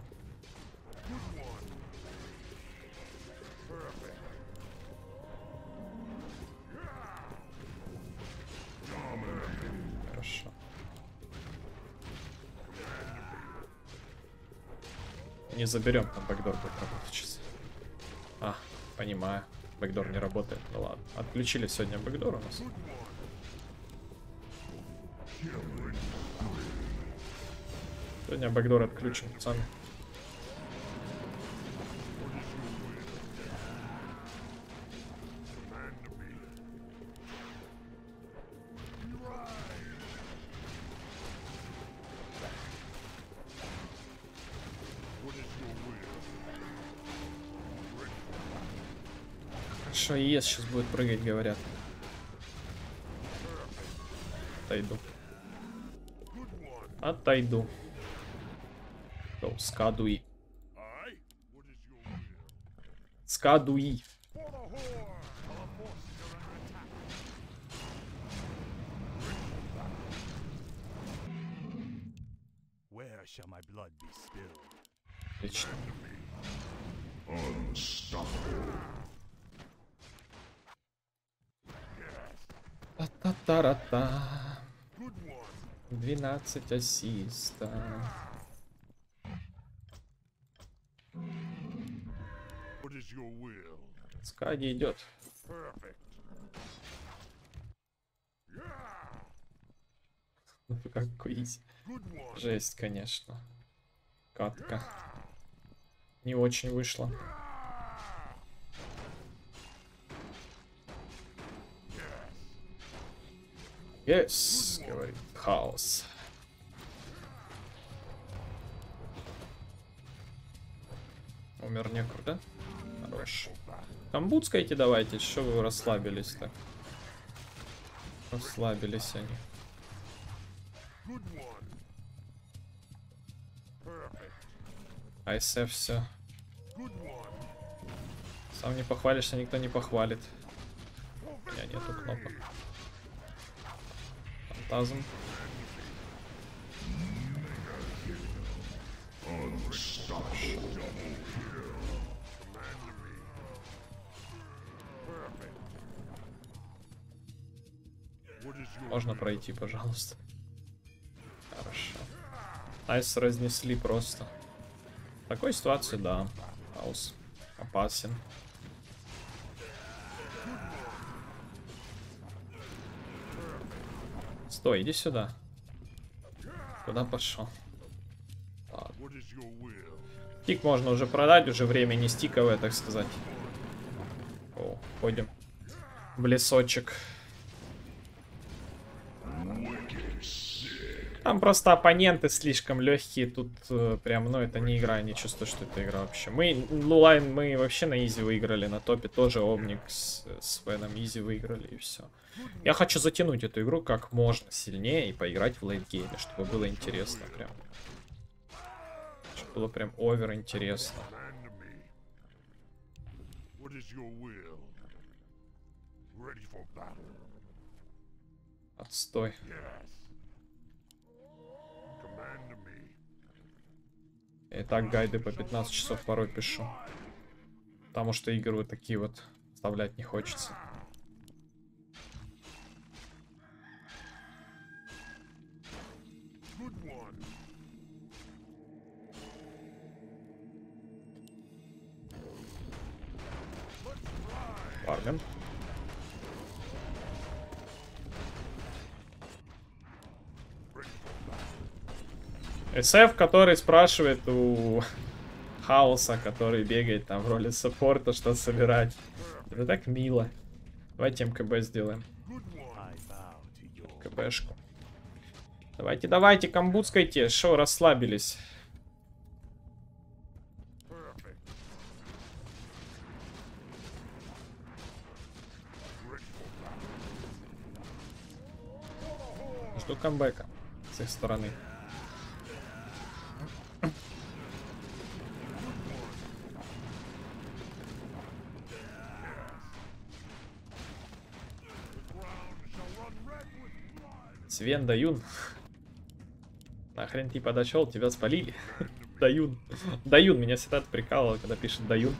Хорошо. Не заберем, там бэкдор будет работать сейчас. А, понимаю. Бэкдор не работает. Ну ладно. Отключили сегодня бэкдор у нас. Сегодня бэкдор отключим, пацаны. Хорошо, ЕС сейчас будет прыгать, говорят. Отойду. Отойду. Go, скадуи. Скадуи. Отлично. Та-та-та-та-та. двенадцать ассиста. Скади идет. Какой изи. Жесть, конечно. Катка. Не очень вышло. Yes, говорит хаос. Умер некр, да? Хорош. Там бутскайте давайте, что вы расслабились так? Расслабились они. АСФ все. Сам не похвалишься, никто не похвалит. У меня нету кнопок. Фантазм. Можно пройти, пожалуйста. Хорошо. Айс разнесли просто. В такой ситуации, да. Хаос опасен. Стой, иди сюда. Куда пошел? Ладно. Стик можно уже продать, уже время не стиковое, так сказать. О, ходим в лесочек. Там просто оппоненты слишком легкие. Тут э, прям, ну, это не игра. Я не чувствую, что это игра вообще. Мы, Лулайн, мы вообще на изи выиграли. На топе тоже Обник с, с Веном изи выиграли, и все. Я хочу затянуть эту игру как можно сильнее и поиграть в лейтгейме, чтобы было интересно прям. Чтобы было прям овер интересно. Отстой. Я и так гайды по пятнадцать часов порой пишу. Потому что игры вот такие вот вставлять не хочется. Фармим. СФ, который спрашивает у Хаоса, который бегает там в роли саппорта, что собирать. Это так мило. Давайте МКБ сделаем. КБшку. Давайте, давайте, камбуцкайте. Шо, расслабились. Жду камбэка с их стороны. Свен Даюн. Нахрен ты подошел, тебя спалили. Даюн. Даюн, меня всегда прикалывало, когда пишет Даюн.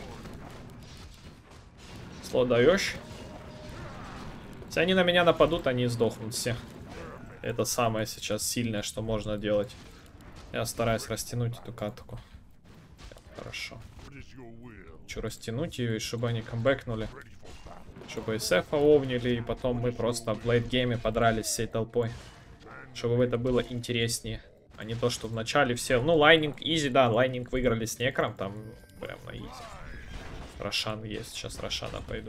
Слово даешь. Если они на меня нападут, они сдохнут все. Это самое сейчас сильное, что можно делать. Я стараюсь растянуть эту катку. Хорошо. Хочу растянуть ее, и чтобы они камбэкнули. Чтобы СФ овнили, и потом мы просто в лейтгейме подрались всей толпой. Чтобы это было интереснее. А не то, что в начале все... Ну, лайнинг, изи, да, лайнинг выиграли с некром, там прям на изи. Рошан есть, сейчас Рошана пойду.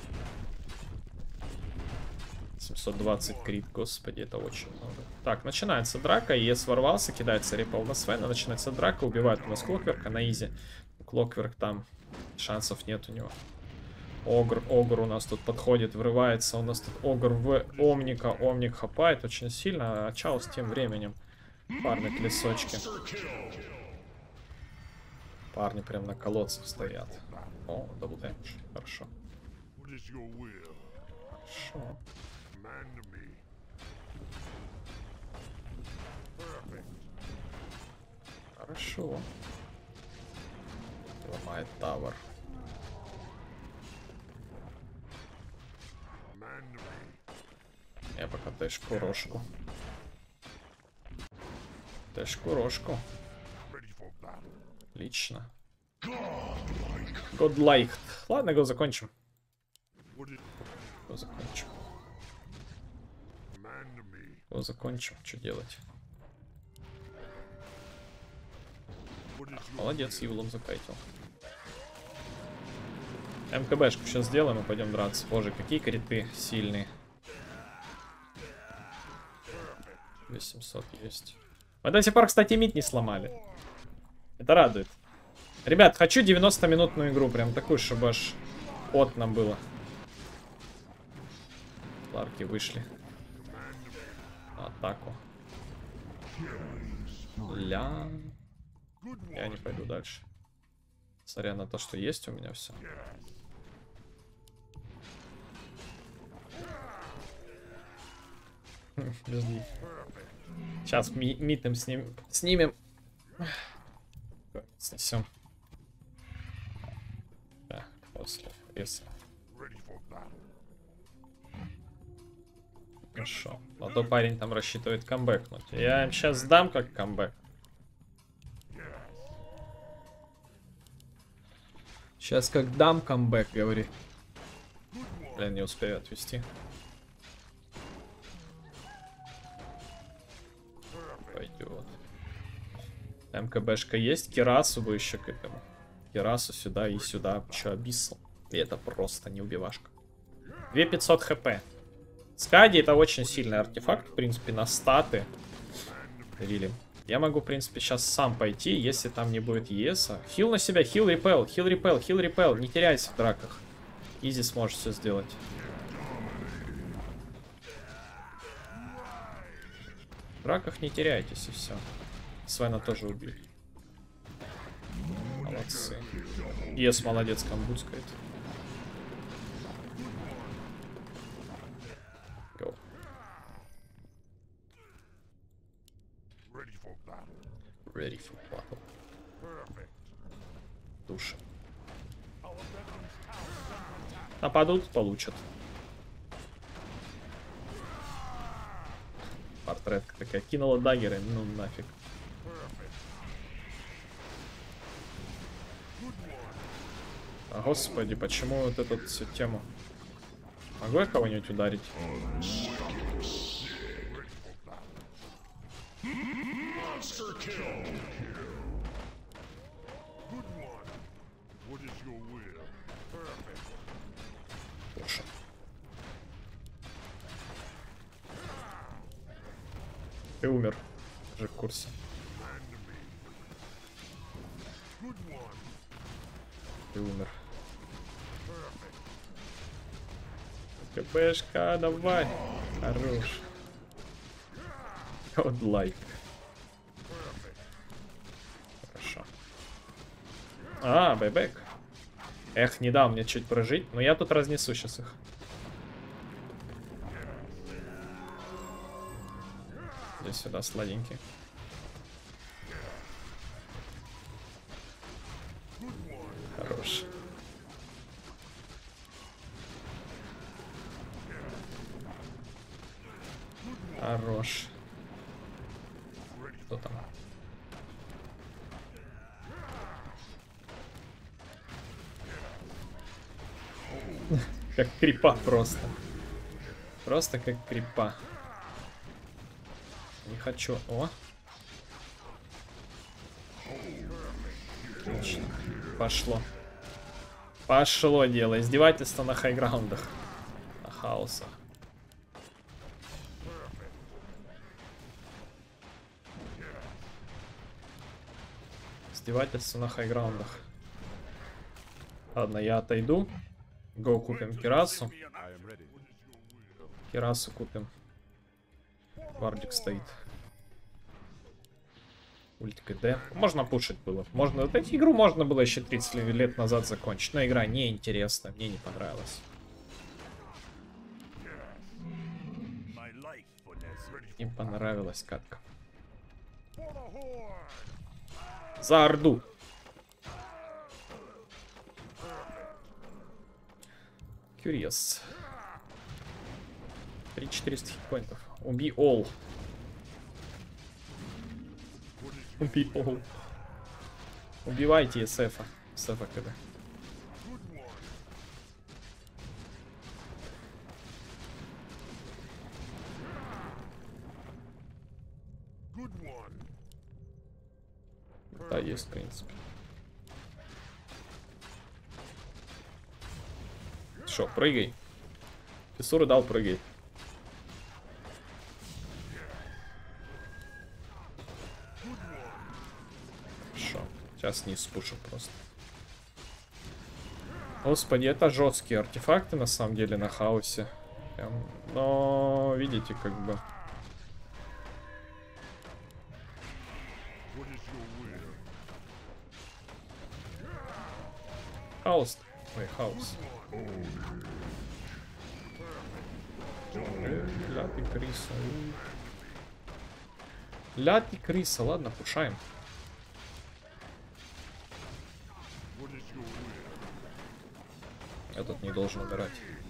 семьсот двадцать крит, господи, это очень много. Так, начинается драка, ЕС ворвался, кидается репол на Свена, начинается драка, убивает у нас Клокверка на изи. Клокверк там, шансов нет у него. Огр, Огр у нас тут подходит, врывается, у нас тут Огр в Омника, Омник хапает очень сильно, а Чаус тем временем фармит лесочки. Парни прям на колодцах стоят. О, дабл дэмидж, хорошо. Хорошо. Хорошо. Ломает тавер. Я пока тэшку рожку. Тэшку рожку. Отлично. Godlike. Ладно, го закончим. Го закончим. Го закончим. Что делать? Молодец, Юлом закайтил. МКБшку сейчас сделаем и пойдем драться. Боже, какие криты сильные. восемьсот есть. Мы до сих пор, кстати, мид не сломали. Это радует. Ребят, хочу девяносто-минутную игру. Прям такую, чтобы аж потно было. Ларки вышли. На атаку. Ля. Я не пойду дальше. Сорян на то, что есть у меня все. Подожди. Сейчас ми митом сним снимем. Снесем. Да, после если. Хорошо. А то парень там рассчитывает камбэкнуть. Я им сейчас сдам как камбэк. Сейчас как дам камбэк, говори. Блин, не успею отвести. Пойдет. МКБшка есть. Кирасу бы еще к этому. Кирасу сюда и сюда. Че, Абиссал. И это просто не убивашка. две тысячи пятьсот хп. Скади это очень сильный артефакт. В принципе, на статы. Рили. Я могу, в принципе, сейчас сам пойти, если там не будет ЕСа. Хил на себя, хил репел, хил репел, хил репел. Не теряйся в драках. Изи сможет все сделать. В драках не теряйтесь и все. Свена тоже убили. Молодцы. Ес молодец, камбускает. Go. Ready for battle. Души. Нападут, получат. Портретка такая. Кинула даггеры, ну нафиг. А, господи, почему вот эту всю тему? Могу я кого-нибудь ударить? Слушай. Ты умер. Же в курсе. Ты умер. КПшка, давай. Хорош. Godlike. Хорошо. А, бэйбэк. Эх, не дал мне чуть прожить, но я тут разнесу сейчас их. Здесь сюда сладенький. Хорош. Хорош. Кто там? Как крипа просто. Просто как крипа. Не хочу. О. Отлично. Пошло. Пошло дело. Издевательство на хайграундах. На хаосах. Издевательство на хайграундах. Ладно, я отойду. Го, купим Кирасу. Кирасу купим. Вардик стоит. Ульт КД. Можно пушить было. Можно. Вот эту игру можно было еще тридцать лет назад закончить. Но игра неинтересна. Мне не понравилась. Не понравилась катка. За Орду. Curious. три тысячи четыреста хитпоинтов. Убей all. Убей all. Убивайте СФа. СФа КД. Да, есть, в принципе. Шо, прыгай. Фиссуру дал, прыгай. Шо, сейчас не спушу просто. Господи, это жесткие артефакты на самом деле на хаосе. Прям, но видите, как бы. Хаос. Ой, хаос. Ля ты крыса. Ля ты крыса. Ладно, пушаем. Этот не должен умирать.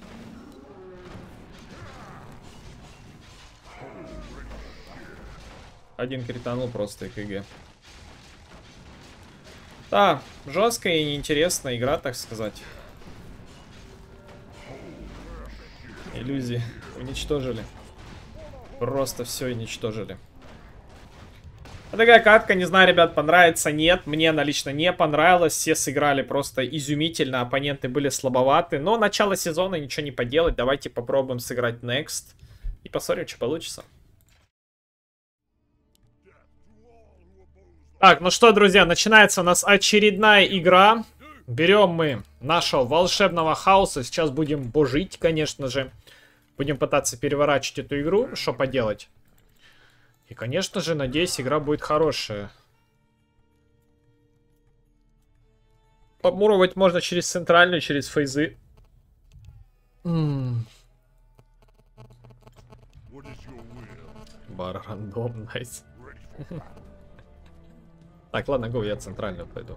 Один кританул просто и КГ. Да, жесткая и неинтересная игра, так сказать. Иллюзии уничтожили. Просто все уничтожили. Вот такая катка, не знаю, ребят, понравится, нет. Мне она лично не понравилась. Все сыграли просто изумительно, оппоненты были слабоваты. Но начало сезона, ничего не поделать. Давайте попробуем сыграть Next. И посмотрим, что получится. Так, ну что, друзья, начинается у нас очередная игра. Берем мы нашего волшебного хаоса. Сейчас будем божить, конечно же. Будем пытаться переворачивать эту игру. Что поделать? И, конечно же, надеюсь, игра будет хорошая. Помуровать можно через центральную, через фейзы. Бар рандом, найс. Так, ладно, го, я центральную пойду.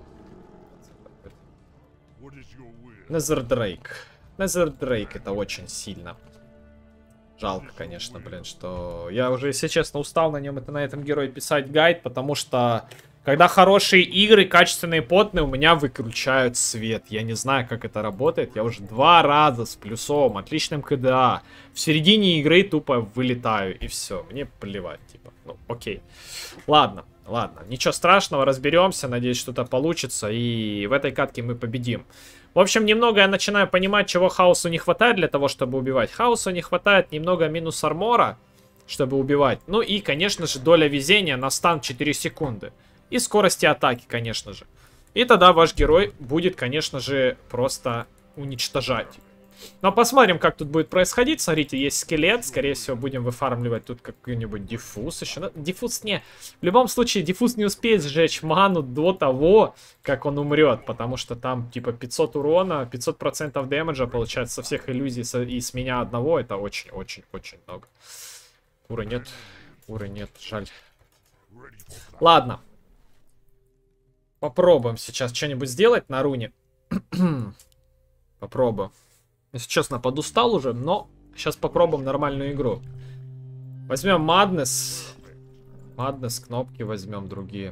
Незердрейк. Незердрейк это очень сильно. Жалко, конечно, блин, что... Я уже, если честно, устал на нем это на этом герое писать гайд, потому что... Когда хорошие игры, качественные, потные, у меня выключают свет. Я не знаю, как это работает. Я уже два раза с плюсом, отличным КДА. В середине игры тупо вылетаю, и все. Мне плевать, типа. Ну, окей. Ладно. Ладно, ничего страшного, разберемся, надеюсь, что-то получится, и в этой катке мы победим. В общем, немного я начинаю понимать, чего хаосу не хватает для того, чтобы убивать. Хаосу не хватает немного минус армора, чтобы убивать. Ну и, конечно же, доля везения на стан четыре секунды. И скорости атаки, конечно же. И тогда ваш герой будет, конечно же, просто уничтожать. Но посмотрим, как тут будет происходить. Смотрите, есть скелет. Скорее всего, будем выфармливать тут какой-нибудь диффуз еще. Но диффуз не... В любом случае, диффуз не успеет сжечь ману до того, как он умрет. Потому что там, типа, пятьсот урона, пятьсот процентов дэмэджа получается со всех иллюзий и с меня одного. Это очень-очень-очень много. Куры нет. Куры нет, жаль. Ладно. Попробуем сейчас что-нибудь сделать на руне. Попробуем. Если честно, подустал уже, но сейчас попробуем нормальную игру. Возьмем Madness. Madness, кнопки возьмем другие.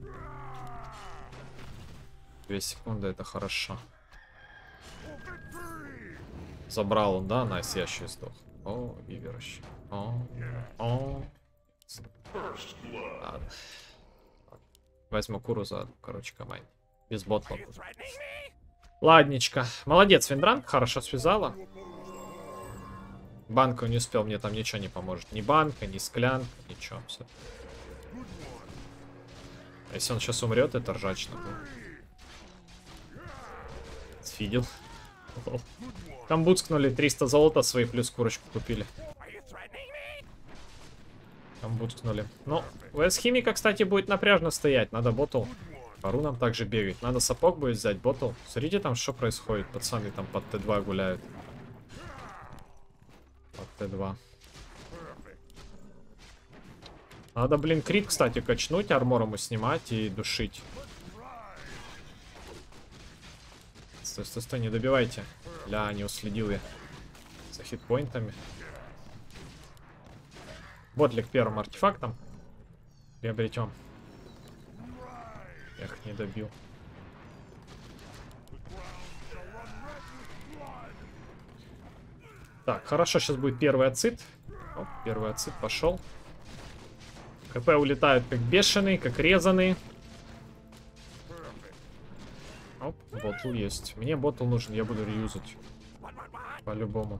Две секунды, это хорошо. Забрал он, да? Найс, я еще и сдох. О, Вивер еще. О, о. Ладно. Возьму куру за, короче, команде. Без ботла. Ладничко. Молодец, Виндранг, хорошо связала. Банка не успел, мне там ничего не поможет. Ни банка, ни склянка, ничего. Все. А если он сейчас умрет, это ржачно. Сфидел. Там буцкнули триста золота свои, плюс курочку купили. Там буцкнули. Ну, у Эсхимика, кстати, будет напряжно стоять. Надо ботл. По рунам также бегать. Надо сапог будет взять, ботл. Смотрите там, что происходит. Пацаны там под Т два гуляют. Под Т два. Надо, блин, крит, кстати, качнуть, армор ему снимать и душить. Стой, стой, стой, не добивайте. Ля, не уследил я за хитпоинтами. Ботлик первым артефактом приобретем. Эх, не добил. Так, хорошо, сейчас будет первый ацит. Оп, первый ацит пошел. КП улетают как бешеный, как резанный. Оп, ботл есть. Мне ботл нужен, я буду реюзать. По-любому.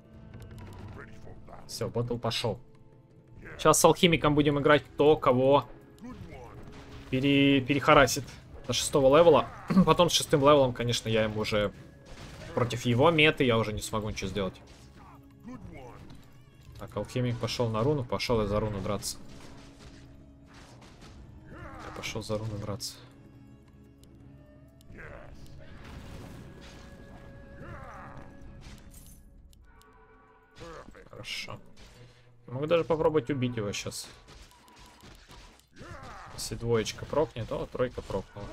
Все, ботл пошел. Сейчас с алхимиком будем играть, кто кого пере... перехарасит до шестого левела. Потом с шестым левелом, конечно, я ему уже против его меты я уже не смогу ничего сделать. Так, алхимик пошел на руну, пошел я за руну драться. Я пошел за руну драться. Хорошо. Могу даже попробовать убить его сейчас. Если двоечка прокнет, то тройка прокнула.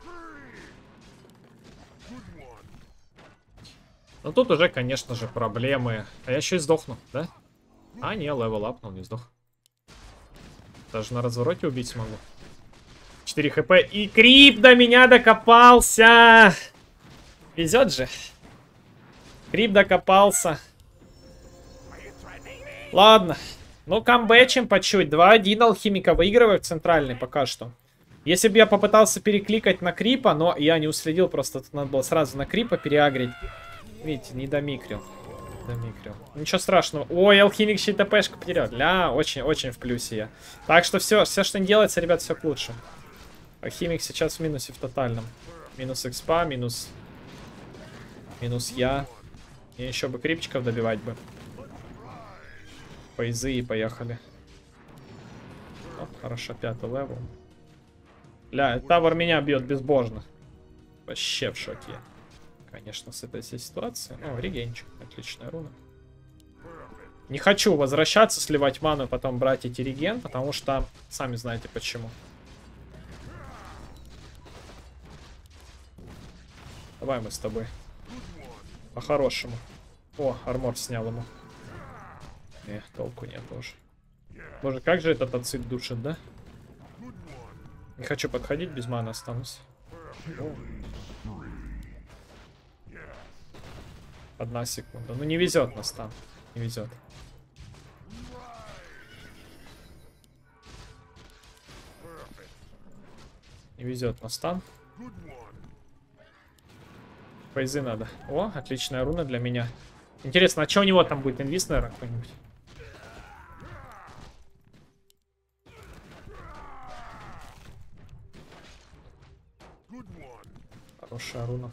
Но тут уже, конечно же, проблемы. А я еще и сдохну, да? А, не, левел апнул, не сдох. Даже на развороте убить смогу. четыре хп. И крип до меня докопался. Везет же. Крип докопался. Ладно. Ну, камбэчим по чуть. два один алхимика выигрывает центральный пока что. Если бы я попытался перекликать на крипа, но я не уследил, просто тут надо было сразу на крипа переагрить. Видите, не домикрил. Домикрил. Ничего страшного. Ой, алхимик еще и ТПшку потерял. Ля, очень-очень в плюсе я. Так что все, все, что не делается, ребят, все к лучшему. Алхимик сейчас в минусе в тотальном. Минус экспа, минус... Минус я. И еще бы крипчиков добивать бы. Фейзы и поехали. О, хорошо, пятый левел. Ля, тавр меня бьет безбожно. Вообще в шоке. Конечно, с этой всей ситуацией. О, регенчик. Отличная руна. Не хочу возвращаться, сливать ману, потом брать эти реген, потому что сами знаете почему. Давай мы с тобой. По-хорошему. О, армор снял ему. Эх, толку нет тоже. Боже, как же этот ацид душит, да? Не хочу подходить, без маны останусь. О. Одна секунда. Ну не везет нас там. Не везет. Не везет нас там. Фейзы надо. О, отличная руна для меня. Интересно, а что у него там будет? Инвиз, наверное, какой-нибудь? Хорошая руна.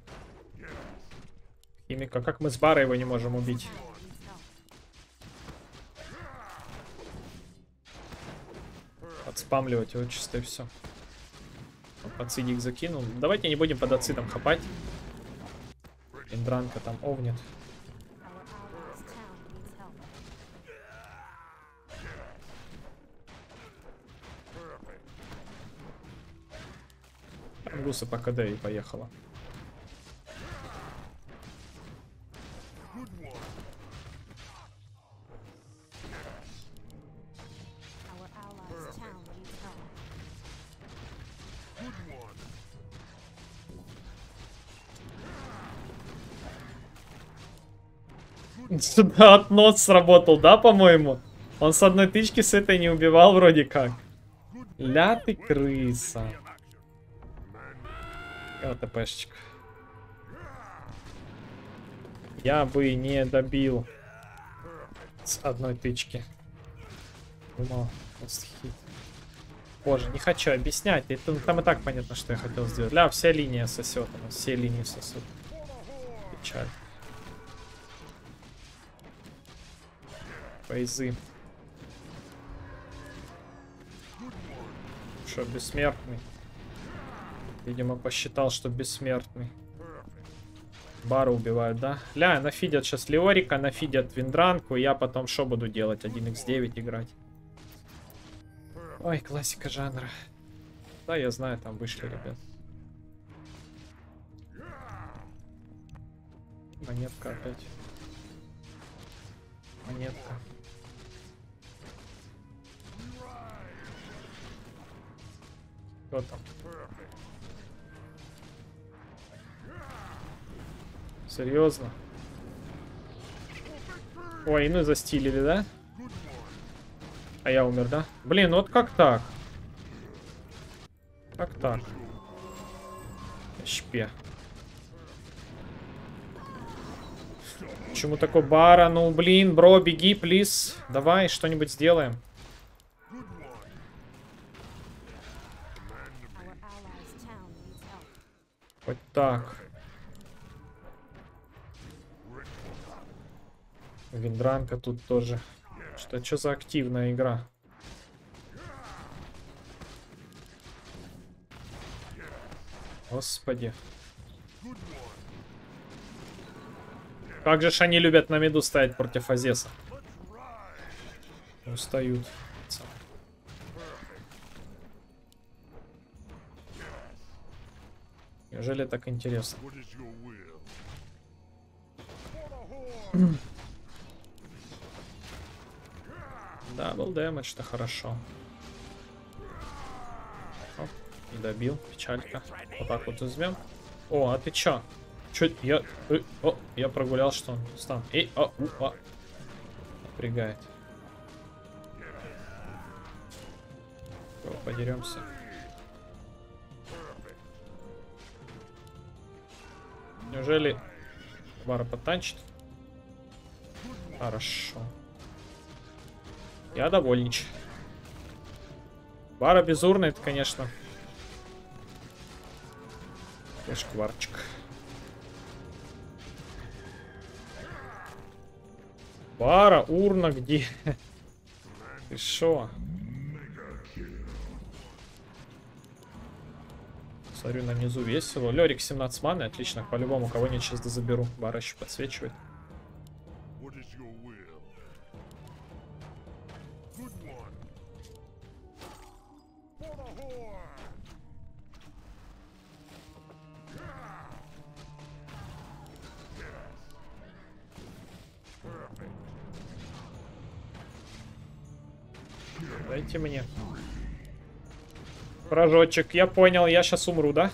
Химика. Как мы с Барой его не можем убить? Отспамливать его чисто и все. Ацидик закинул. Давайте не будем под ацидом хапать. Индранка там овнет. Гуса по КД и поехала. Сюда относ сработал, да, по-моему? Он с одной тычки с этой не убивал вроде как. Ля ты крыса. ЛТПшечка. Я бы не добил с одной тычки. Думал, хит. Боже, не хочу объяснять. Это, там и так понятно, что я хотел сделать. Ля, вся линия сосет. Все линии сосут. Печаль. Фейзы. Что, бессмертный? Видимо, посчитал, что бессмертный. Бара убивают, да? Ля, нафидят сейчас Леорика, нафидят Виндранку. Я потом что буду делать? один икс девять играть. Ой, классика жанра. Да, я знаю, там вышли, ребят. Монетка опять. Монетка. Кто там? Серьезно? Ой, ну застилили, да? А я умер, да? Блин, вот как так? Как так? Щпе. Почему такой Бара? Ну, блин, бро, беги, плиз. Давай, что-нибудь сделаем. Вот так. Виндранка тут тоже. Что, что за активная игра? Господи. Как же ж они любят на миду стоять против Азеса. Устают. Неужели так интересно? Дабл дэмэдж, что хорошо. Оп, не добил, печалька. Вот так вот возьмем. О, а ты чё? Чё, я... Э, о, я прогулял, что он стан. Эй, о, у, о. Напрягает. О, подеремся. Неужели Бара потанчит? Хорошо. Я довольнич. Бара безурный, это, конечно. Шкварчик. Бара, урна, где? Ты шо? Смотрю, на низу весело. Лёрик семнадцать маны, отлично. По-любому кого-нибудь сейчас заберу. Бара еще подсвечивает. Дайте мне. Прожотчик, я понял, я сейчас умру, да?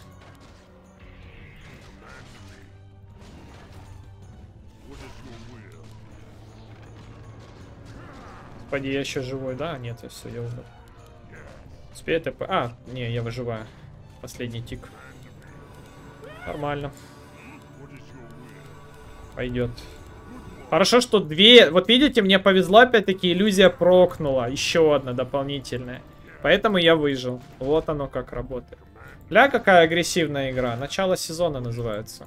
Господи, я еще живой, да? Нет, я все, я умер. Успею ТП. А, не, я выживаю. Последний тик. Нормально. Пойдет. Хорошо, что две... Вот видите, мне повезло, опять-таки, иллюзия прокнула. Еще одна дополнительная. Поэтому я выжил. Вот оно как работает. Ля, какая агрессивная игра. Начало сезона называется.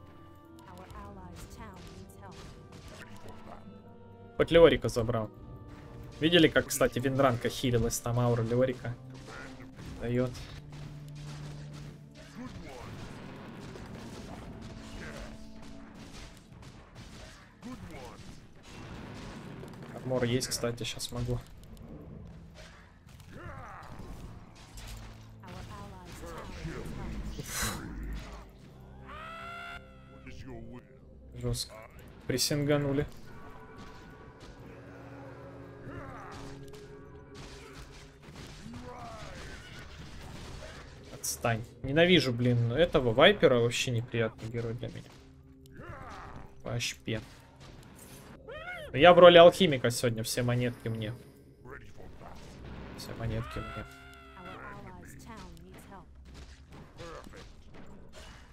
Хоть Леорика забрал. Видели, как, кстати, Виндранка хилилась? Там аура Леорика дает. Армор есть, кстати, сейчас могу. Жестко. Присинганули. Отстань. Ненавижу, блин, этого Вайпера. Вообще неприятный герой для меня. По эйч пи. Я в роли алхимика сегодня. Все монетки мне. Все монетки мне.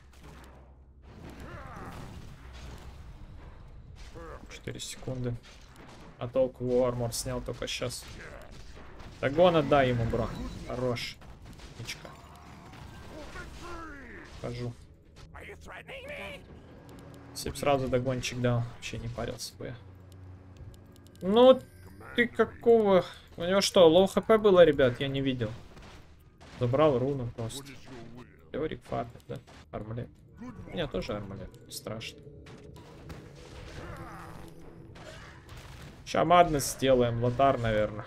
четыре секунды. А толку Warmore снял только сейчас. Догон отдай ему, бро. Хорош. Ничка. Хожу. Если б сразу догончик дал, вообще не парился бы я. Ну, ты какого... У него что, лоу хп было, ребят? Я не видел. Забрал руну просто. Теорик фармит, да? Армлет. У меня тоже армлет. Страшно. Сейчас Маднес сделаем. Лотар, наверное.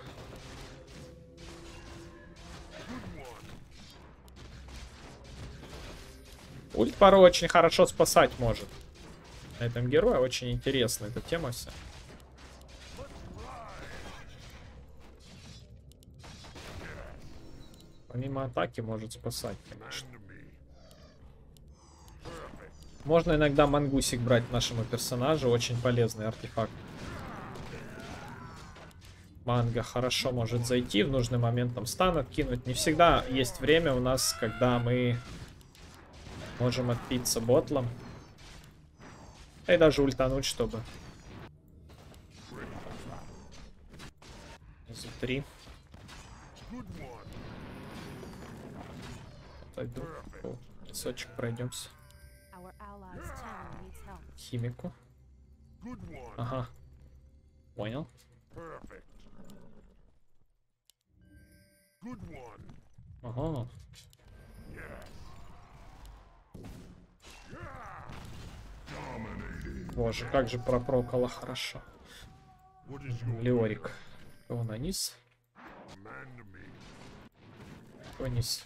Ульт порой очень хорошо спасать может. На этом герое очень интересна эта тема вся. Помимо атаки может спасать, конечно. Можно иногда мангусик брать нашему персонажу. Очень полезный артефакт. Манга хорошо может зайти. В нужный момент там стан откинуть. Не всегда есть время у нас, когда мы можем отпиться ботлом. И даже ультануть, чтобы. За три. Отойду. Песочек пройдемся. Химику. Ага. Понял. Ага. Боже, как же пропрокало хорошо. Леорик. Кого на низ? Вниз.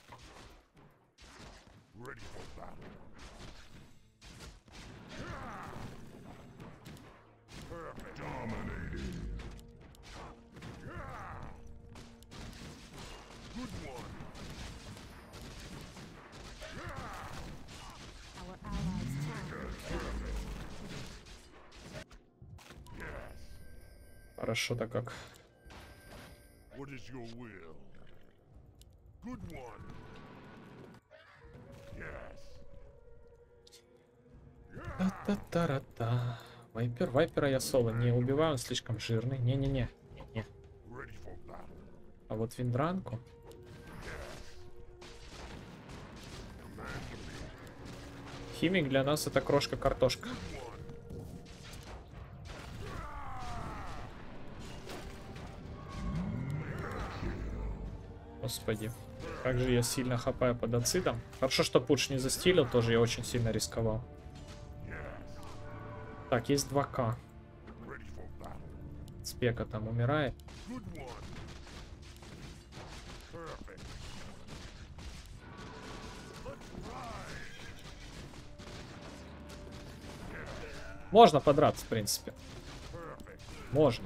Хорошо-то как. Та-та-та-та-та. Вайпер, вайпера я соло не убиваю, он слишком жирный. Не-не-не. Не. А вот Виндранку. Химик для нас это крошка-картошка. Господи, как же я сильно хапаю под ацидом. Хорошо, что пуш не застилил, тоже я очень сильно рисковал. Так, есть два ка. Спека там умирает. Можно подраться, в принципе. Можно.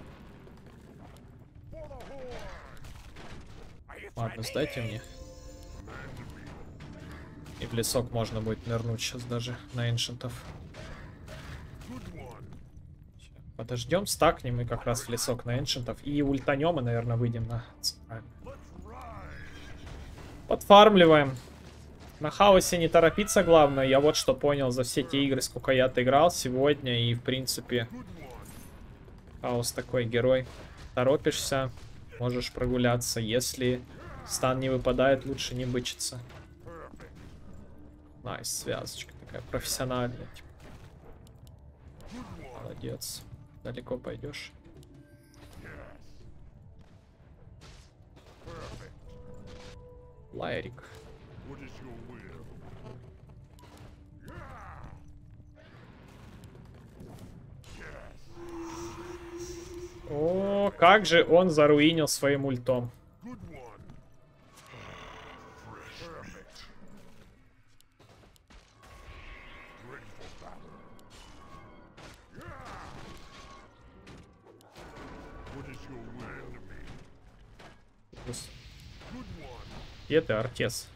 Ладно, сдайте мне. И в лесок можно будет нырнуть сейчас даже на эншентов. Подождем, стакнем и как раз в лесок на эншентов. И ультанем, и, наверное, выйдем на центральный. Подфармливаем. На хаосе не торопиться, главное. Я вот что понял за все те игры, сколько я отыграл сегодня. И, в принципе, хаос такой герой. Торопишься, можешь прогуляться. Если стан не выпадает, лучше не бычиться. Найс, связочка такая профессиональная. Типа. Молодец. Далеко пойдешь. Лайрик. О, как же он заруинил своим ультом. Где ты, Артес?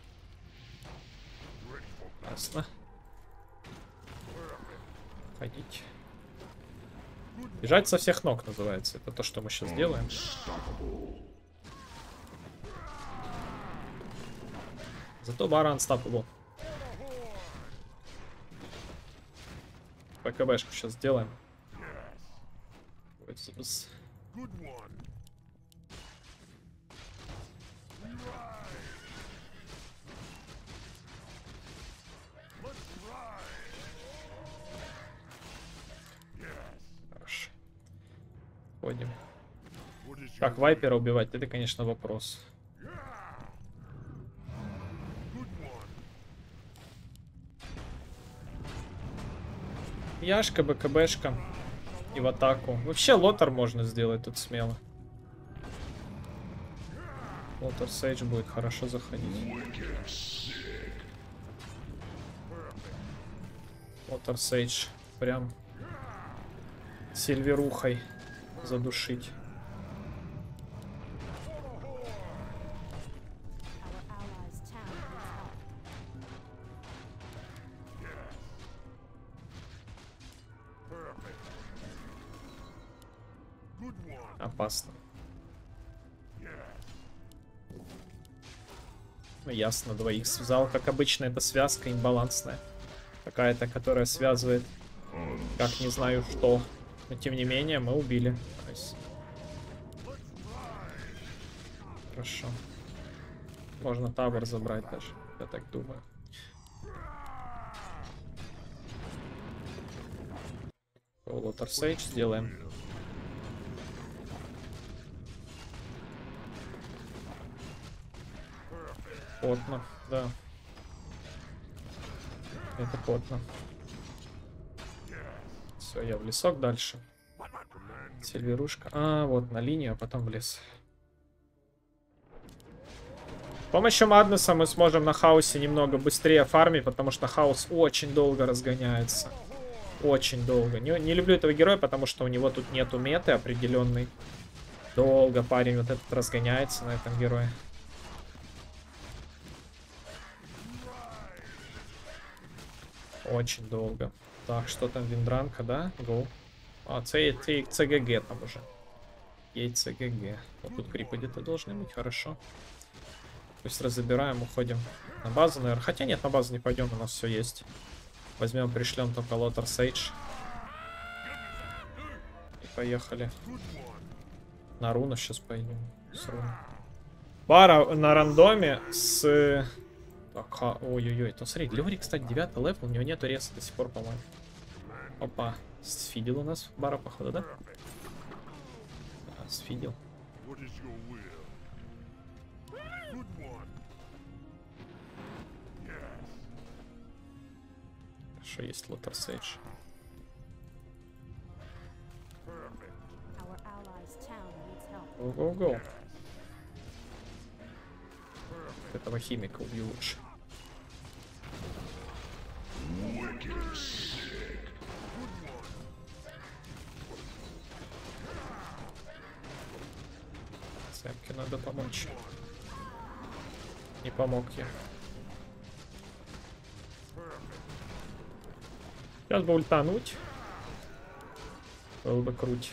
Ясно. Ходить. Бежать со всех ног называется. Это то, что мы сейчас делаем. Зато бара unstoppable. ПКБшку сейчас сделаем. бз, бз.
Good one. We ride. Let's ride. Yes.
Хорошо. Ходим.
What is your
Так, вайпера убивать, это, конечно, вопрос.
Yeah. Good one.
Яшка, БКБшка. И в атаку. Вообще лотар можно сделать тут смело. Лотар Сейдж будет хорошо заходить. Лотар Сейдж. Прям сильверухой задушить.
Good one.
Опасно. Ну, ясно, двоих связал. Как обычно, это связка имбалансная. Какая-то, которая связывает как не знаю что. Но тем не менее, мы убили. Nice. Хорошо. Можно табор забрать даже. Я так думаю. Лотар Сейдж сделаем. Потно, да. Это потно. Все, я в лесок дальше. Сильверушка. А, вот на линию, а потом в лес. С помощью Маднеса мы сможем на хаосе немного быстрее фармить, потому что хаос очень долго разгоняется. Очень долго. Не, не люблю этого героя, потому что у него тут нету меты определенной. Долго парень вот этот разгоняется на этом герое. Очень долго. Так, что там, Виндранка, да? Гоу. А, це, це, це ГГ там уже. Яйца ГГ. Вот тут крипы где-то должны быть, хорошо. Быстро забираем, уходим на базу, наверное. Хотя нет, на базу не пойдем, у нас все есть. Возьмем, пришлем только Лотар Сейдж. И поехали. На руну сейчас пойдем. С руны. Бара на рандоме с... Так, ой-ой-ой, то смотри, Глори, кстати, девятый левел, у него нету реса до сих пор, по-моему. Опа, сфидил у нас Бара, походу, да? Да, сфидил. Хорошо, есть Лотар Сейдж. Гоу-гоу-гоу. Этого химика убью лучше. Сэмке надо помочь. Не помог я. Сейчас бы ультануть. Было бы круть.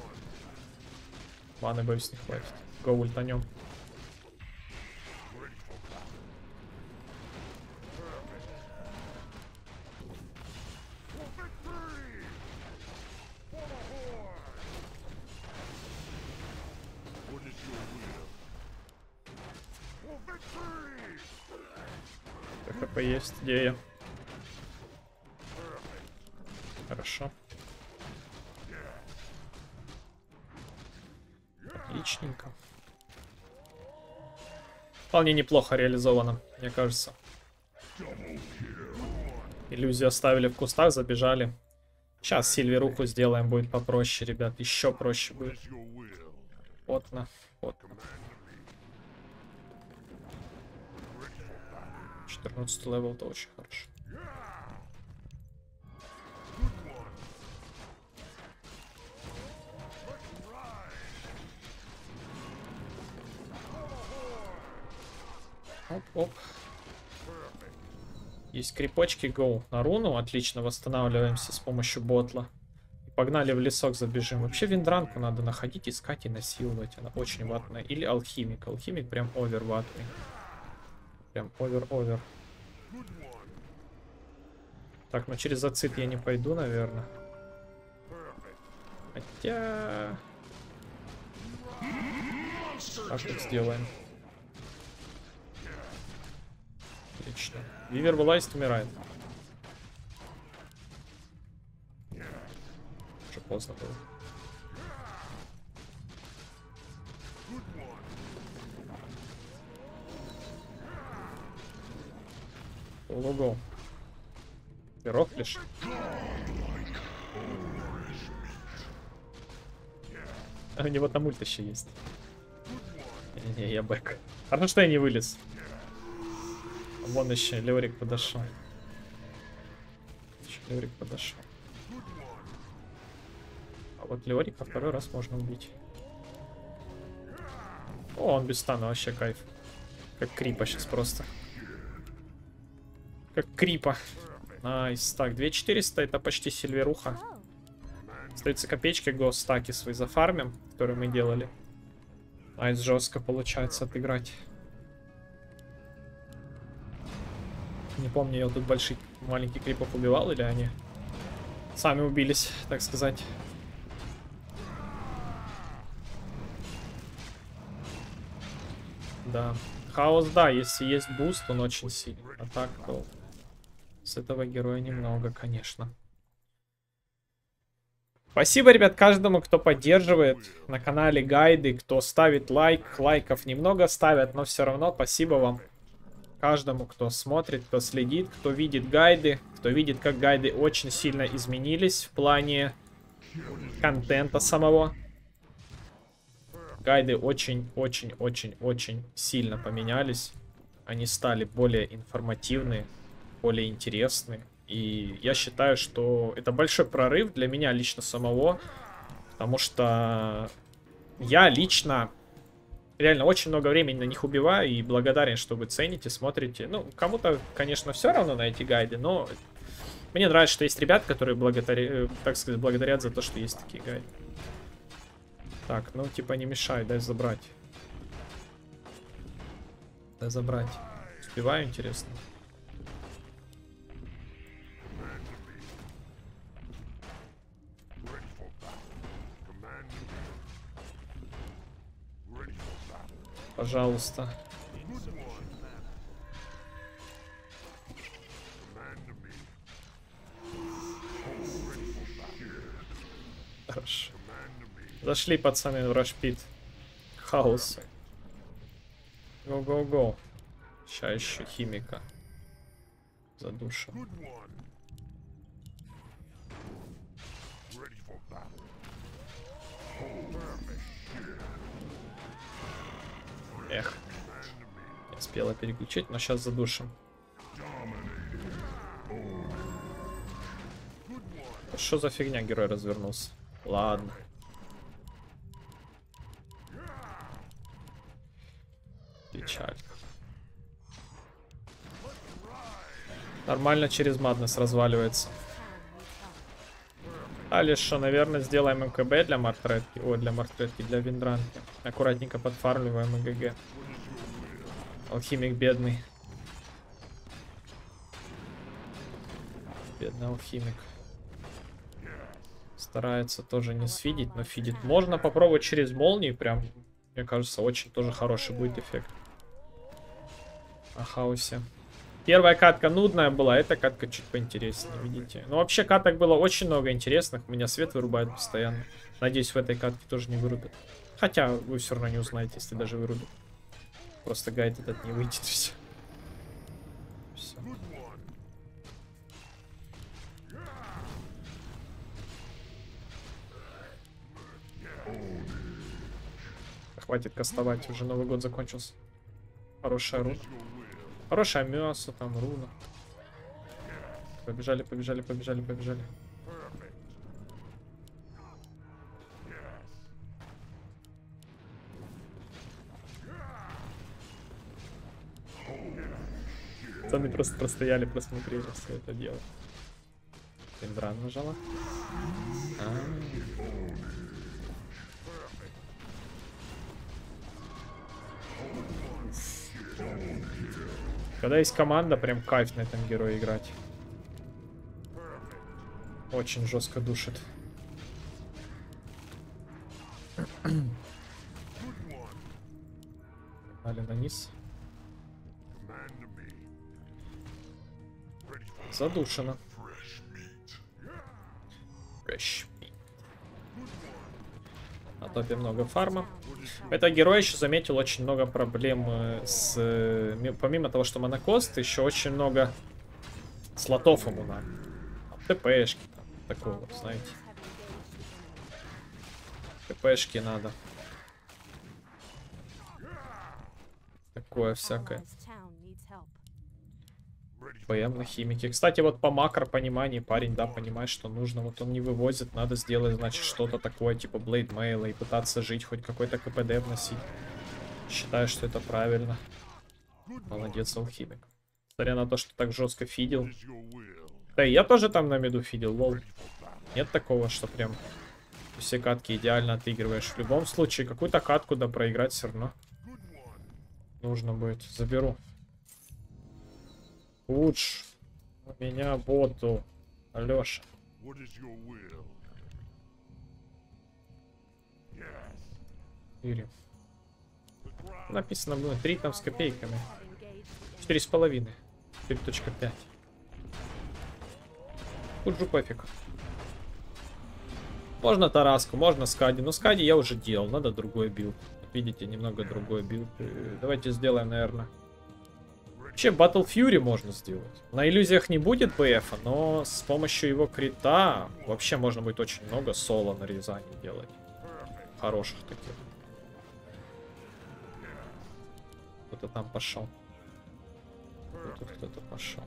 Маны, боюсь, не хватит. Го ультанем. ХП есть, где я? Хорошо. Отличненько. Вполне неплохо реализовано, мне кажется. Иллюзию оставили в кустах, забежали. Сейчас Сильверуху сделаем, будет попроще, ребят. Еще проще будет. Потно, потно. четырнадцатый левел, то очень хорошо. Оп-оп. Есть крипочки, гоу. На руну отлично восстанавливаемся с помощью ботла. И погнали в лесок, забежим. Вообще Виндранку надо находить, искать и насиловать. Она очень ватная. Или алхимик. Алхимик прям овер ватный. Прям овер-овер. Так, ну через ацит я не пойду, наверное. Хотя... Так вот сделаем. Отлично. Вивер вылазит, умирает. Уже поздно было. Ого-го. Пирог лишь. А у него там ульт еще есть. Не-не, я бэк. Хорошо, что я не вылез. Вон еще Леорик подошел. Еще Леорик подошел. А вот Леорика второй раз можно убить. О, он без стана, вообще кайф. Как крипа сейчас просто. Как крипа. Найс. Так, две тысячи четыреста это почти сильверуха. Остаются копеечки, го стаки свои зафармим, которые мы делали. Найс, жестко получается отыграть. Не помню, я тут больших маленьких крипов убивал, или они сами убились, так сказать. Да. Хаос, да, если есть буст, он очень сильный. А так, то с этого героя немного, конечно. Спасибо, ребят, каждому, кто поддерживает на канале гайды, кто ставит лайк. Лайков немного ставят, но все равно спасибо вам. Каждому, кто смотрит, кто следит, кто видит гайды, кто видит, как гайды очень сильно изменились в плане контента самого. Гайды очень-очень-очень-очень сильно поменялись. Они стали более информативны, более интересны. И я считаю, что это большой прорыв для меня лично самого. Потому что я лично реально очень много времени на них убиваю. И благодарен, что вы цените, смотрите. Ну, кому-то, конечно, все равно на эти гайды. Но мне нравится, что есть ребят, которые благодаря, так сказать, благодарят за то, что есть такие гайды. Так, ну типа не мешай, дай забрать. Дай забрать. Успеваю, интересно. Пожалуйста. Хорошо. Зашли, пацаны, в рашпит. Хаос. Го-го-го. Сейчас еще химика. Задушим. Эх. Не успела переключить, но сейчас задушим. Что за фигня, герой развернулся? Ладно. Печаль. Нормально через Маднес разваливается. А лишь что, наверное, сделаем МКБ для Мартретки. Ой, для Мартретки, для Виндранки. Аккуратненько подфармливаем ГГ. Алхимик бедный. Бедный алхимик. Старается тоже не сфидить, но фидит. Можно попробовать через молнии. Прям, мне кажется, очень тоже хороший будет эффект. О хаосе. Первая катка нудная была, эта катка чуть поинтереснее, видите. Но вообще каток было очень много интересных. Меня свет вырубает постоянно. Надеюсь, в этой катке тоже не вырубят. Хотя вы все равно не узнаете, если даже вырубят. Просто гайд этот не выйдет, все. Все. Хватит кастовать, уже Новый год закончился. Хорошая руна. Хорошая мясо, там руна. Побежали, побежали, побежали, побежали. Пацаны просто простояли, просмотрели все это дело. Индран нажала. А -а -а. Когда есть команда, прям кайф на этом герое играть. Очень жестко душит. Погнали на низ. Задушено. Fresh meat. На топе много фарма. Это герой еще заметил очень много проблем с... Помимо того, что монокост, еще очень много слотов ему надо. ТПшки, там, такого вот, знаете. ТПшки надо. Такое всякое. ПМ на химике. Кстати, вот по макро пониманию парень, да, понимает, что нужно. Вот он не вывозит, надо сделать, значит, что-то такое, типа блейдмейла, и пытаться жить, хоть какой-то КПД вносить. Считаю, что это правильно. Молодец, алхимик. Несмотря на то, что так жестко фидел. Да, и я тоже там на миду фидел, лол. Нет такого, что прям все катки идеально отыгрываешь. В любом случае, какую-то катку, да, проиграть все равно нужно будет. Заберу. Лучше у меня боту Алёша. Четыре. Написано было три там с копейками. Четыре с половиной. Четыре точка пять. Тут же пофиг. Можно Тараску, можно Скади. Но Скади я уже делал. Надо другой билд. Видите, немного другой билд. Давайте сделаем, наверное. Вообще, Battle Fury можно сделать. На иллюзиях не будет БФа, но с помощью его крита вообще можно будет очень много соло нарезаний делать. Хороших таких. Кто-то там пошел. Тут кто-то пошел.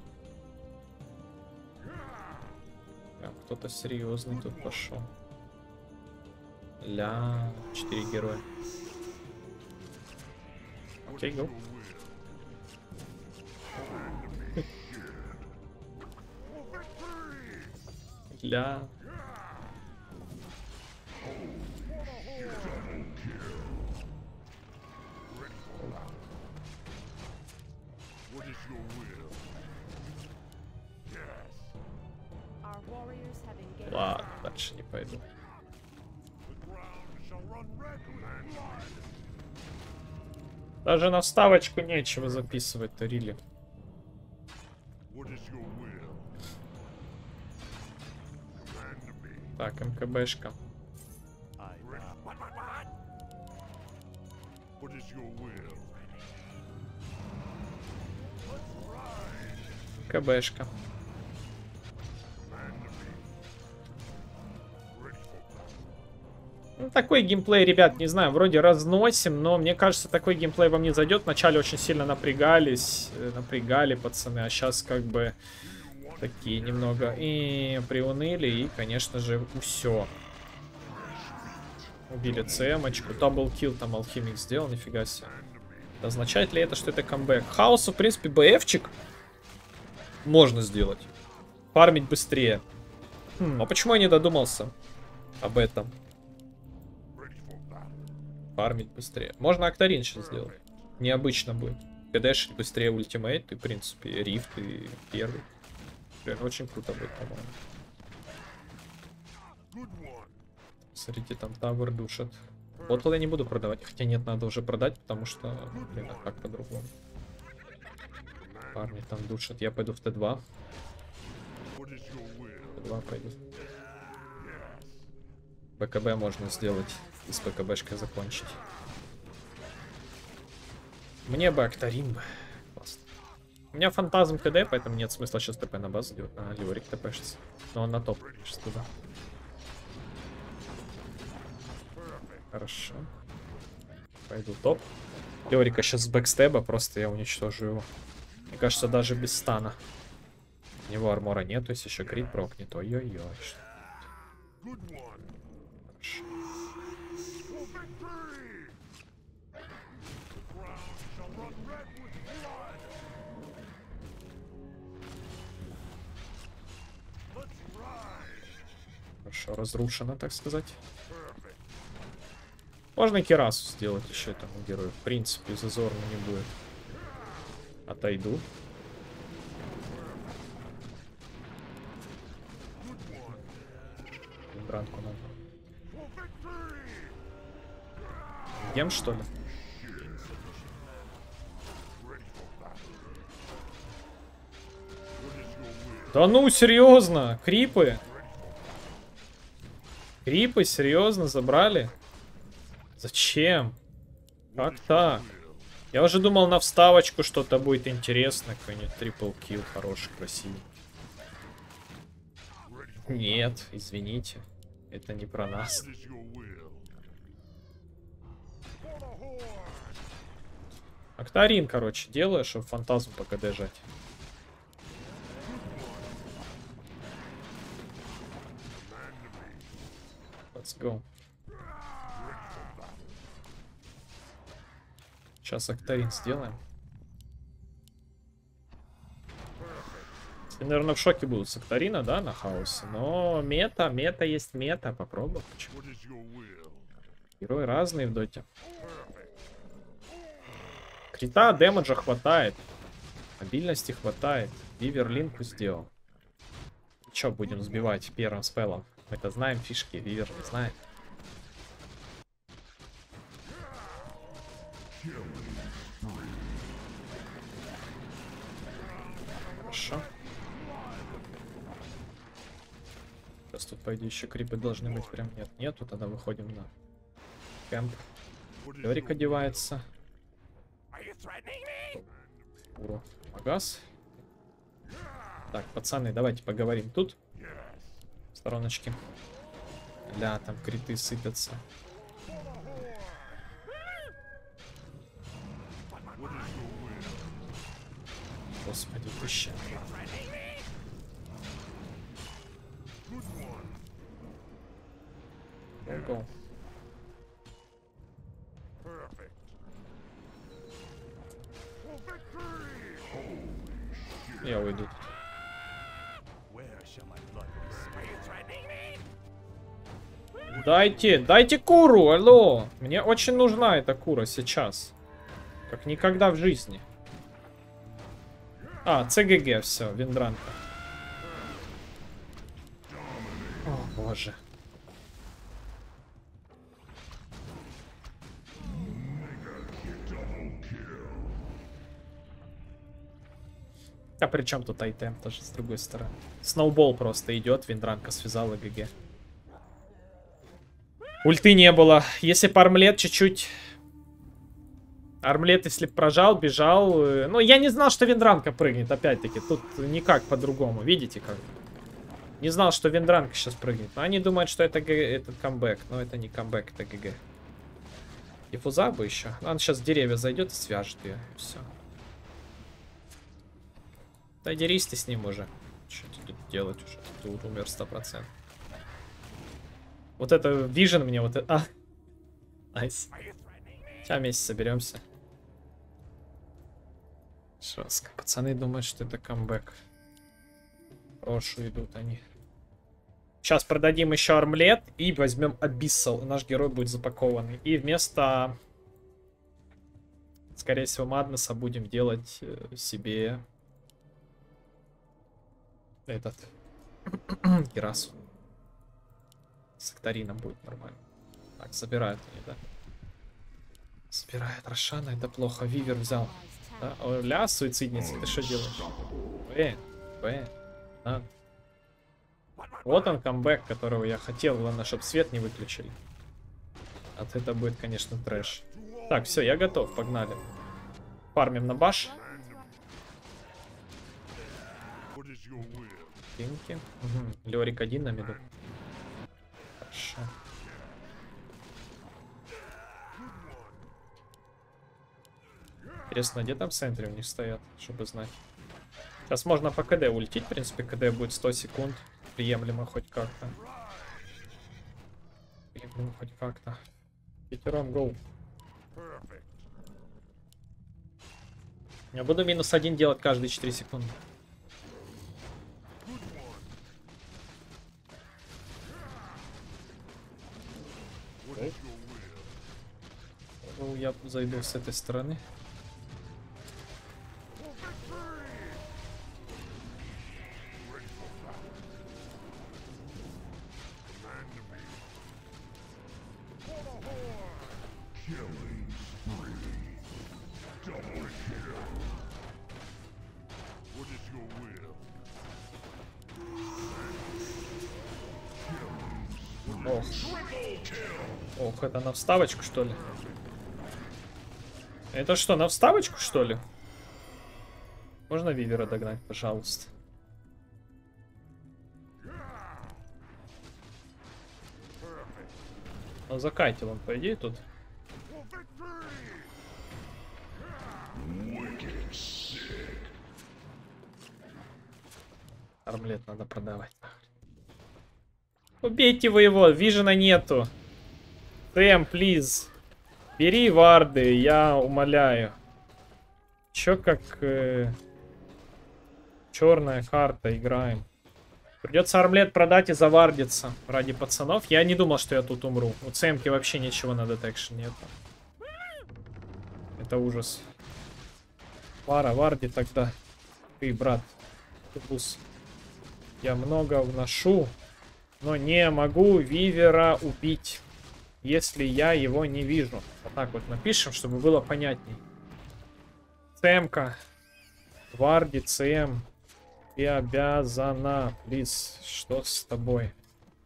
Кто-то серьезный тут пошел. Ля, четыре героя. Окей, го. Ля. Ладно, дальше не пойду. Даже на вставочку нечего записывать-то, рили. Так, МКБшка. КБшка. Ну, такой геймплей, ребят, не знаю, вроде разносим, но мне кажется, такой геймплей вам не зайдет. Вначале очень сильно напрягались, напрягали пацаны, а сейчас как бы такие немного и приуныли, и, конечно же, все. Убили ЦМочку, даблкил там алхимик сделал, нифига себе. Означает ли это, что это камбэк? Хаосу, в принципе, БФчик можно сделать. Фармить быстрее. Хм, а почему я не додумался об этом? Фармить быстрее. Можно Актарин сейчас сделать. Необычно будет. КДшить быстрее ультимейт, и, в принципе, рифт, и первый. Блин, очень круто будет, по-моему. Смотрите, там тавер душат. Ботл я не буду продавать. Хотя нет, надо уже продать, потому что, блин, а как по-другому. Парни там душат. Я пойду в Т два. Т два пойду. БКБ можно сделать. И с БКБшкой закончить. Мне бы Актарин бы. Классно. У меня фантазм КД, поэтому нет смысла сейчас ТП на базу делать. А, Ливорик ТПшится. Но он на топ сейчас туда. Хорошо. Пойду топ. Ливорика сейчас с бэкстеба, просто я уничтожу его. Мне кажется, даже без стана. У него армора нет, то есть еще крит прокнет. Ой-ой-ой. Хорошо. Хорошо, разрушено, так сказать. Можно кирасу сделать еще этому герою. В принципе, зазорно не будет. Отойду. Бранку надо. Ем, что ли? Да ну, серьезно? Крипы? Крипы, серьезно, забрали? Зачем? Как так? Я уже думал, на вставочку что-то будет интересное. Какой-нибудь трипл килл хороший, красивый. Нет, извините. Это не про нас. Актарин, короче, делаю, чтобы фантазм по КД жать. Let's go. Сейчас Актарин сделаем. Все, наверное, в шоке будут с Актарина, да, на хаосе. Но мета, мета есть мета. Попробуй. Почему? Герои разные в доте. Крита, дэмэджа хватает. Мобильности хватает. Вивер линку сделал. Че будем сбивать первым спеллом? Мы-то знаем фишки, Вивер не знает. Хорошо. Сейчас тут, по идее, еще крипы должны быть. Прям нет, нету. Тогда выходим на кэмп. Лерик одевается. Уро. Магаз. Так, пацаны, давайте поговорим тут. Стороночки. Ля, там криты сыпятся. Господи, тысяча. Go. Я уйду. Дайте, дайте куру, алло. Мне очень нужна эта кура сейчас. Как никогда в жизни. А, ЦГГ, все, Виндранка. О, боже. А при чем тут айтем тоже с другой стороны? Сноубол просто идет, Виндранка связала ГГ. Ульты не было. Если бы армлет чуть-чуть... Армлет, если бы прожал, бежал... Ну, я не знал, что Виндранка прыгнет, опять-таки. Тут никак по-другому. Видите как? Не знал, что Виндранка сейчас прыгнет. Но они думают, что это, ГГ, это камбэк. Но это не камбэк, это ГГ. И фуза бы еще. Он сейчас в деревья зайдет и свяжет ее. Все. Да дерись ты с ним уже. Что тут делать уже? Ты умер сто процентов. Вот это вижен мне, вот это... А. Найс. Сейчас вместе соберемся. Жестко. Пацаны думают, что это камбэк. Прошу идут они. Сейчас продадим еще армлет и возьмем Абиссал. Наш герой будет запакованный. И вместо... Скорее всего, Маднеса будем делать себе... Этот... Герасу. С Актарином будет нормально. Так, забирают они, да? Собирает Рошана, это плохо. Вивер взял. Да? О, ля, суицидница, ты что делаешь? Бэ, бэ, да. Вот он камбэк, которого я хотел. Главное, чтобы свет не выключили. А то это будет, конечно, трэш. Так, все, я готов, погнали. Фармим на баш. Пинки. Угу. Лерик один на миду. Хорошо. Интересно, где там в центре у них стоят, чтобы знать. Сейчас можно по КД ультить, в принципе, КД будет сто секунд. Приемлемо хоть как-то. Приемлемо хоть как-то. Пятером гоу. Я буду минус один делать каждые четыре секунды. Я зайду с этой стороны. Ох. Ох, это на вставочку, что ли? Это что, на вставочку, что ли? Можно Вивера догнать, пожалуйста? Ну, закатил он, по идее, тут. Армлет надо продавать. Убейте вы его, вижена нету. Сэм, плиз. Бери варды, я умоляю. Чё как э, черная карта играем. Придется армлет продать и завардиться ради пацанов. Я не думал, что я тут умру. У Цемки вообще ничего на детекшн нету. Это ужас. Вара, варди тогда. Ты, брат. Тупус. Я много вношу, но не могу Вивера убить, если я его не вижу. Вот так вот напишем, чтобы было понятней. Цемка. Варди, Цем. Ты обязана. Плиз, что с тобой?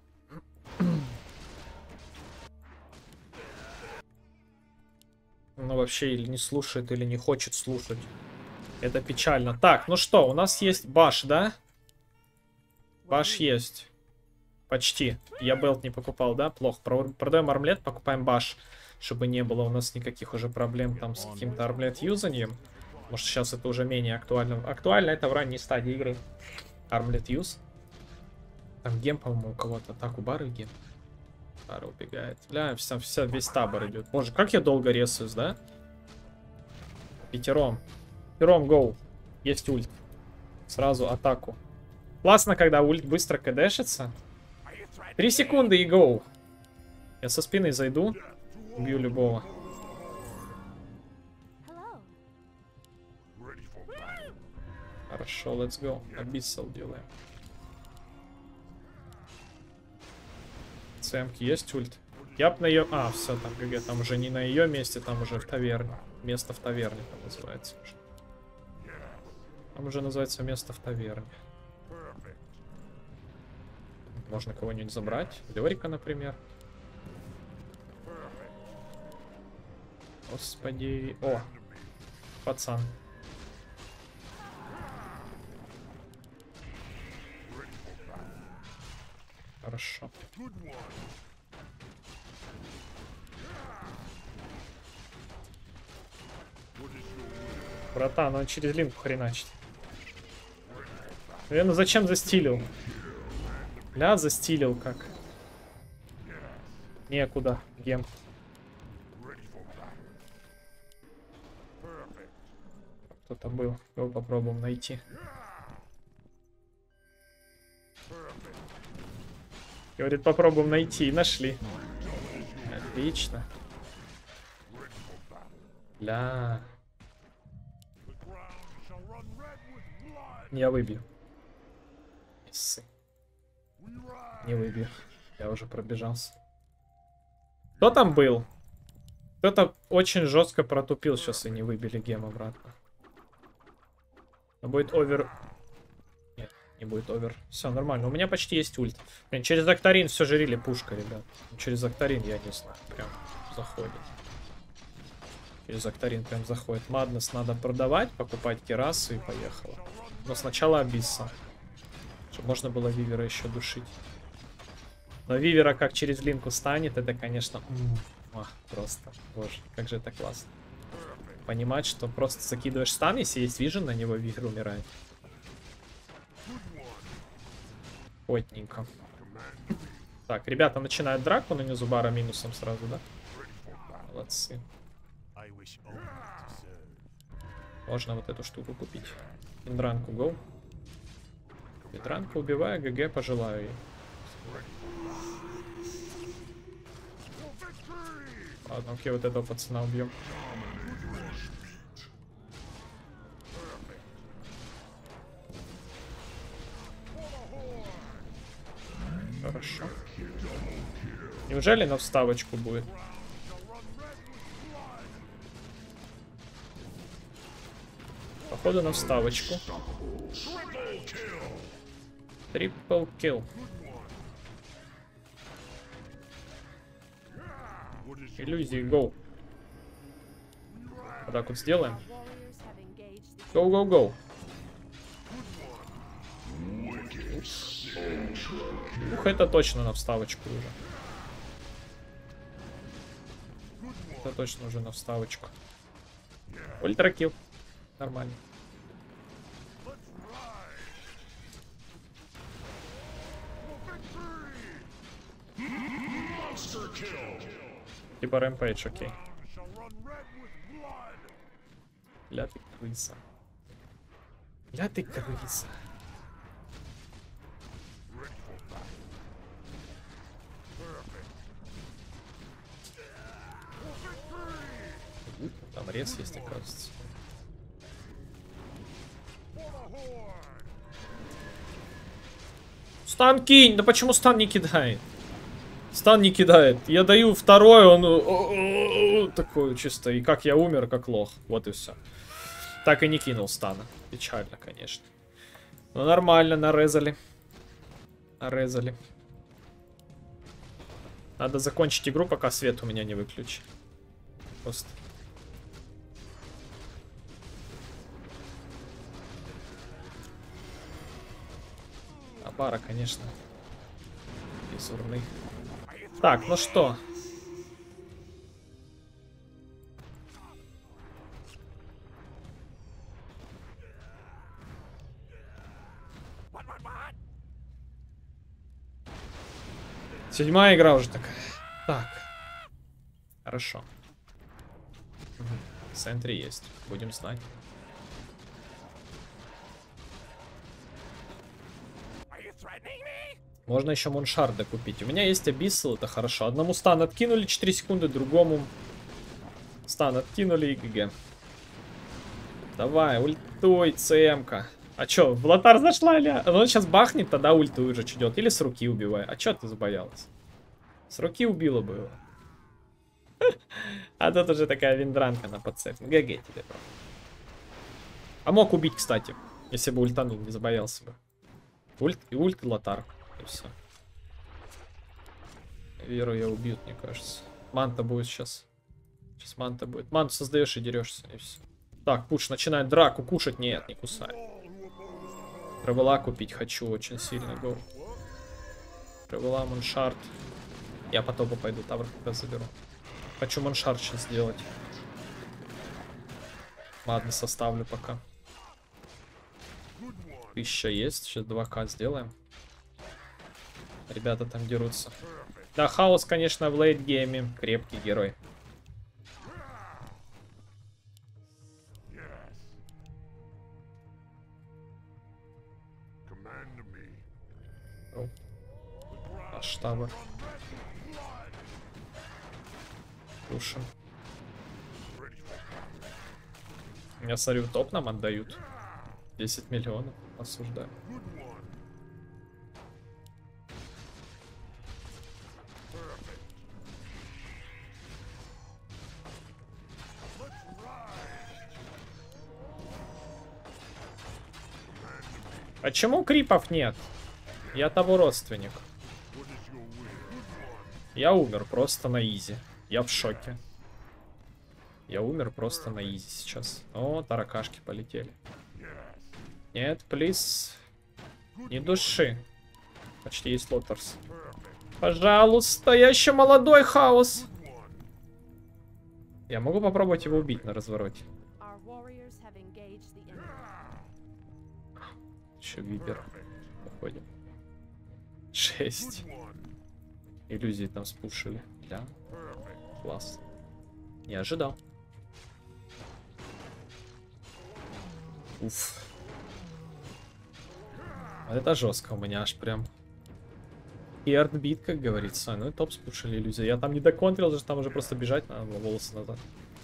Ну, вообще, или не слушает, или не хочет слушать. Это печально. Так, ну что, у нас есть баш, да? Баш есть. Почти. Я белт не покупал, да? Плохо. Продаем армлет, покупаем баш. Чтобы не было у нас никаких уже проблем там с каким-то армлет юзанием. Может, сейчас это уже менее актуально. Актуально это в ранней стадии игры. Армлет юз. Там гем, по-моему, у кого-то. Так, у бары гем. Бара убегает. Бля, вся, вся, весь табор идет. Боже, как я долго ресаюсь, да? Пятером. Пятером, гоу. Есть ульт. Сразу атаку. Классно, когда ульт быстро кэдэшится. Три секунды и гоу. Я со спины зайду. Убью любого. Хорошо, let's go. Abyssal делаем. Цемки есть ульт? Я б на ее... А, все, там ГГ. Там уже не на ее месте, там уже в таверне. Место в таверне там называется уже. Там уже называется место в таверне. Можно кого-нибудь забрать. Лерика, например. Господи. О, пацан. Хорошо. Братан, он через линку хреначит. Наверное, зачем застилил? Бля, застилил как. Некуда, гем. Кто-то был. Его попробуем найти. Говорит, попробуем найти. И нашли. Отлично. Бля. Я выбью. Иссы. Не выбью. Я уже пробежался. Кто там был? Кто-то очень жестко протупил сейчас и не выбили гем обратно. Но будет овер... Нет, не будет овер. Все, нормально. У меня почти есть ульт. Блин, через Акторин все жрили пушка, ребят. Через Акторин, я не знаю, прям заходит. Через Акторин прям заходит. Маднес надо продавать, покупать керасу и поехало. Но сначала Абисса. Чтобы можно было Вивера еще душить. Но Вивера как через линку станет, это, конечно... Ах, просто, боже, как же это классно. Понимать, что просто закидываешь стан, если есть вижен, на него Вивер умирает. Потненько. Так, ребята начинают драку, на низу бара минусом сразу, да? Молодцы. Можно вот эту штуку купить. Индранку, гоу. Индранку убиваю, ГГ пожелаю ей. Ладно, окей, вот этого пацана убьем. Хорошо. Неужели на вставочку будет? Походу на вставочку. Трипл килл. Иллюзии, гоу. Вот так вот сделаем. Гоу, гоу, гоу. Ух, это точно на вставочку уже. Это точно уже на вставочку. Ультракил. Нормально. Типа рэмпейдж, окей. Ля ты крыса. Ля ты крыса. Там рез есть, оказывается. Стан кинь! Да почему стан не кидает? Стан не кидает. Я даю второй, он такой чисто. И как я умер, как лох. Вот и все. Так и не кинул стана. Печально, конечно. Ну нормально, нарезали. Нарезали. Надо закончить игру, пока свет у меня не выключи. Просто. Абара, конечно. Безурный. Так, ну что? Седьмая игра уже такая. Так. Хорошо. Угу. В центре есть. Будем знать. Можно еще Муншарда купить. У меня есть Абиссал, это хорошо. Одному стан откинули четыре секунды, другому стан откинули и ГГ. Давай, ультуй, ЦМ-ка. А чё, в лотар зашла ли? Ну, он сейчас бахнет, тогда ультуй уже идет. Или с руки убивай. А чё ты забоялась? С руки убила бы его. А тут уже такая виндранка на подцепе. ГГ тебе, бро. А мог убить, кстати, если бы ультанул, не забоялся бы. Ульт и ульт, и лотар. И все. Веру я убьют, мне кажется. Манта будет сейчас. Сейчас манта будет. Манту создаешь и дерешься, и все. Так, пуш начинает драку кушать. Нет, не кусай. Травела купить хочу очень сильно. Гоу. Травела, Муншард. Я по топу пойду, тавр как раз заберу. Хочу Муншард сейчас сделать. Ладно, составлю пока. Тысяча есть. Сейчас два ка сделаем. Ребята там дерутся. Да, Хаос, конечно, в лейт-гейме. Крепкий герой. Аж табор. Душим. Я смотрю, топ нам отдают. десять миллионов. Осуждаю. Почему крипов нет? Я того родственник. Я умер просто на изи. Я в шоке. Я умер просто на изи сейчас. О, таракашки полетели. Нет, плиз. Не души. Почти есть лотерс. Пожалуйста, я еще молодой, Хаос. Я могу попробовать его убить на развороте. Еще випер. Уходим. Шесть. Иллюзии там спушили. Да. Класс. Не ожидал. Уф. Это жестко у меня аж прям. И артбит, как говорится. Ну и топ спушили иллюзии. Я там не доконтрил, же там уже просто бежать надо было волосы назад.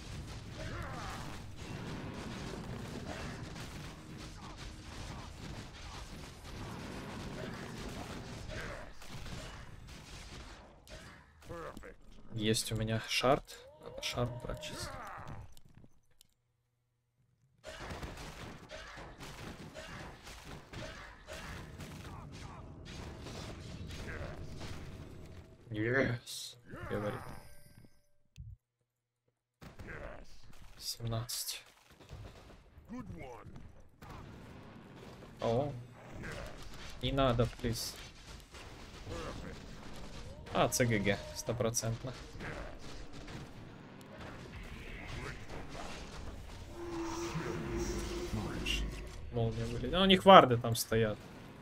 Есть у меня шард. Надо шард брать чисто. Yes, говорит. семнадцать. О. Не надо, плиз. А, ЦГГ, стопроцентно. Молния вылетит. А у них варды там стоят.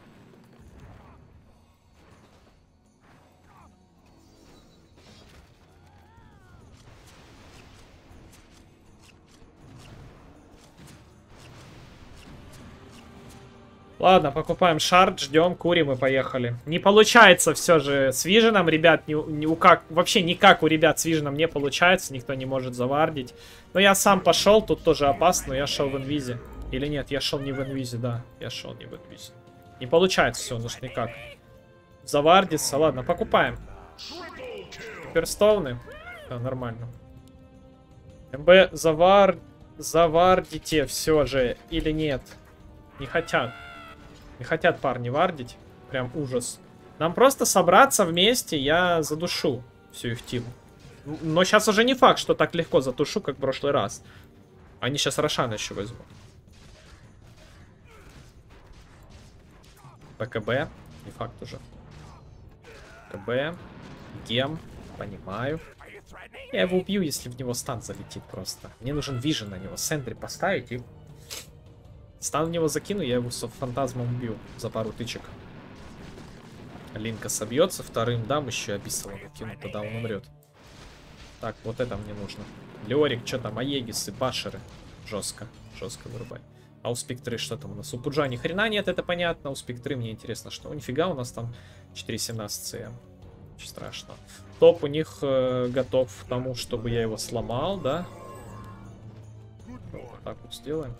Ладно, покупаем шард, ждем, курим и поехали. Не получается все же с виженом, ребят, ни, ни у как, вообще никак у ребят с виженом не получается, никто не может завардить. Но я сам пошел, тут тоже опасно, но я шел в инвизе. Или нет, я шел не в инвизе, да, я шел не в инвизе. Не получается все, ну ж никак. Завардиться, ладно, покупаем. Перстоуны, да, нормально. МБ завар... завардите все же или нет? Не хотят. Не хотят парни вардить. Прям ужас. Нам просто собраться вместе, я задушу всю их тиму. Но сейчас уже не факт, что так легко затушу, как в прошлый раз. Они сейчас Рошана еще возьмут. ПКБ. Не факт уже. ПКБ. Гем. Понимаю. Я его убью, если в него стан залетит просто. Мне нужен вижен на него. Сентри поставить и... Стан в него закину, я его с фантазмом убью за пару тычек. Линка собьется, вторым дам еще Абиссала накину, тогда он умрет. Так, вот это мне нужно. Леорик, что там, Аегисы, Башеры. Жестко, жестко вырубай. А у Спектры что там у нас? У Пуджа ни хрена нет, это понятно. У Спектры мне интересно, что. О, нифига, у нас там четыре семнадцать ЦМ. Очень страшно. Топ у них э, готов к тому, чтобы я его сломал, да? Вот так вот сделаем.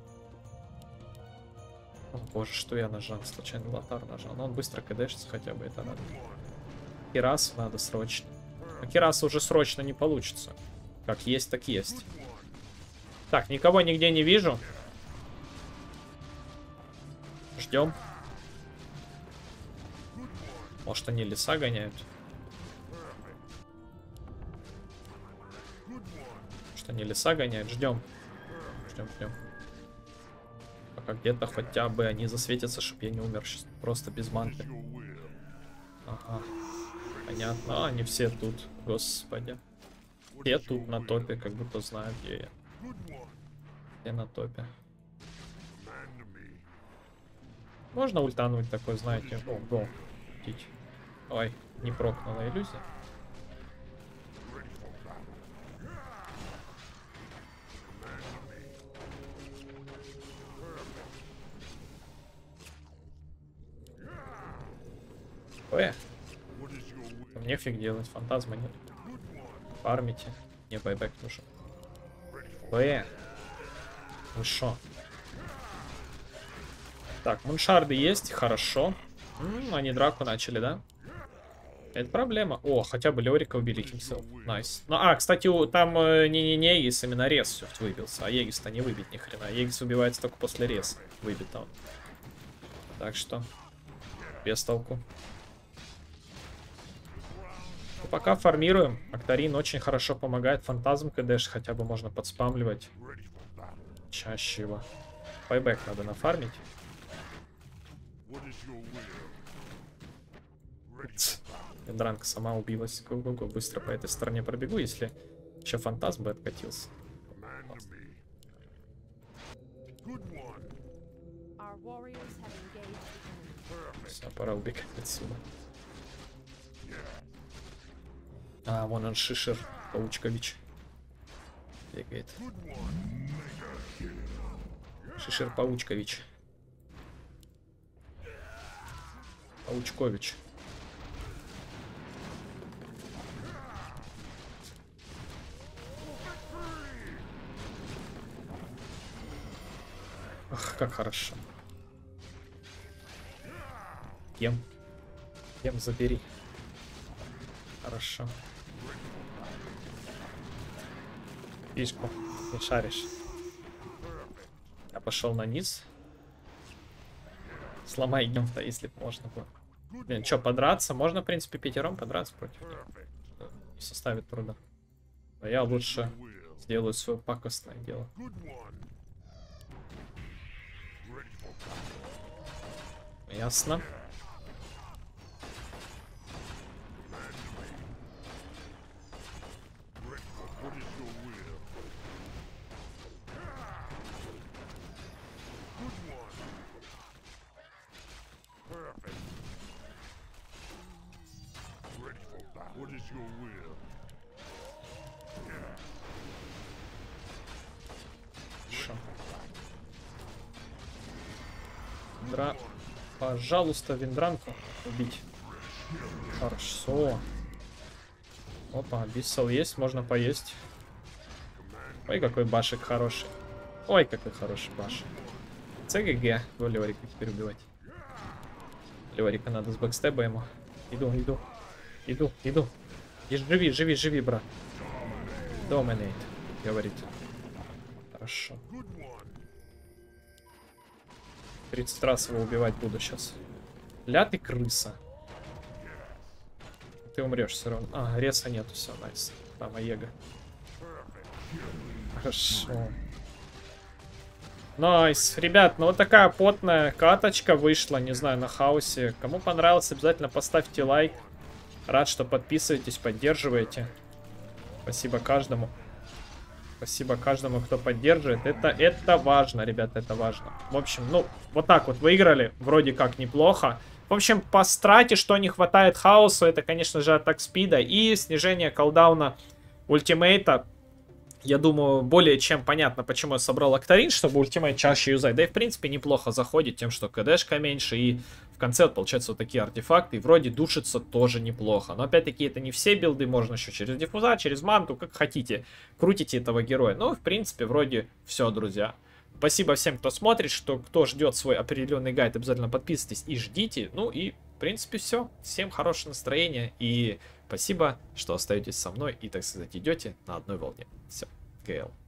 О боже, что я нажал? Случайно лотар нажал. Но он быстро кдшится хотя бы, это надо. Кирасу надо срочно. А Кираса уже срочно не получится. Как есть, так есть. Так, никого нигде не вижу. Ждем. Может, они леса гоняют? Может, они леса гоняют? Ждем. Ждем, ждем. Пока где-то хотя бы они засветятся, чтобы я не умер сейчас. Просто без манты. Ага. Понятно. А, они все тут. Господи. Все тут на топе, как будто знают, где я. Все на топе. Можно ультануть такой, знаете. О, го. Ой, не прокнула иллюзия. Ой. Мне фиг делать, фантазма нет. Фармите. Не, байбек нужен. Ой. Ну шо? Так, муншарды есть, хорошо. М-м, они драку начали, да? Это проблема. О, хотя бы Леорика убили Кимсел. Найс. Ну, а, кстати, у, там э, не, не Егис, именно рез все выбился. А Егис-то не выбить ни хрена. Егис убивается только после рез. Выбит он. Так что, без толку. Ну, пока фармируем. Актарин очень хорошо помогает. Фантазм КДш хотя бы можно подспамливать. Чаще его. Байбек надо нафармить. Дранка сама убилась. Го-го-го. Быстро по этой стороне пробегу, если еще фантазм бы откатился. Все, пора убегать отсюда. А, вон он, Шишер Паучкович. Бегает. Шишер Паучкович. Паучкович. Ах, как хорошо. Кем? Кем забери. Хорошо. Фишку. Не шаришь. Я пошел на низ. Сломай гем-то, если бы можно было. Блин, что, подраться? Можно, в принципе, пятером подраться против них. Не составит труда. Но я лучше сделаю свое пакостное дело. Ясно. Дра... Пожалуйста, виндранку убить. Хорошо. Опа, биссел есть, можно поесть. Ой, какой башик хороший. Ой, какой хороший башик. ЦГГ. Го Леорика теперь убивать. Леорика надо с бэкстеба ему. Иду, иду. Иду, иду. И живи, живи, живи, брат. Доминейт, говорит. Хорошо. тридцать раз его убивать буду сейчас. Ля ты крыса. Ты умрешь все равно. А, реса нету, все, найс. Там Аега. Хорошо. Найс. Ребят, ну вот такая потная каточка вышла, не знаю, на хаосе. Кому понравилось, обязательно поставьте лайк. Рад, что подписываетесь, поддерживаете. Спасибо каждому. Спасибо каждому, кто поддерживает. Это, это важно, ребята, это важно. В общем, ну, вот так вот выиграли. Вроде как неплохо. В общем, по страте, что не хватает хаосу, это, конечно же, атак спида и снижение колдауна ультимейта. Я думаю, более чем понятно, почему я собрал Октарин, чтобы ультимейт чаще юзать. Да и, в принципе, неплохо заходит тем, что КДшка меньше. И в конце, вот, получается, вот такие артефакты. И вроде душится тоже неплохо. Но, опять-таки, это не все билды. Можно еще через диффуза, через манту, как хотите. Крутите этого героя. Ну, в принципе, вроде все, друзья. Спасибо всем, кто смотрит, что кто ждет свой определенный гайд. Обязательно подписывайтесь и ждите. Ну и, в принципе, все. Всем хорошего настроения. И спасибо, что остаетесь со мной и, так сказать, идете на одной волне. Все, КЛ.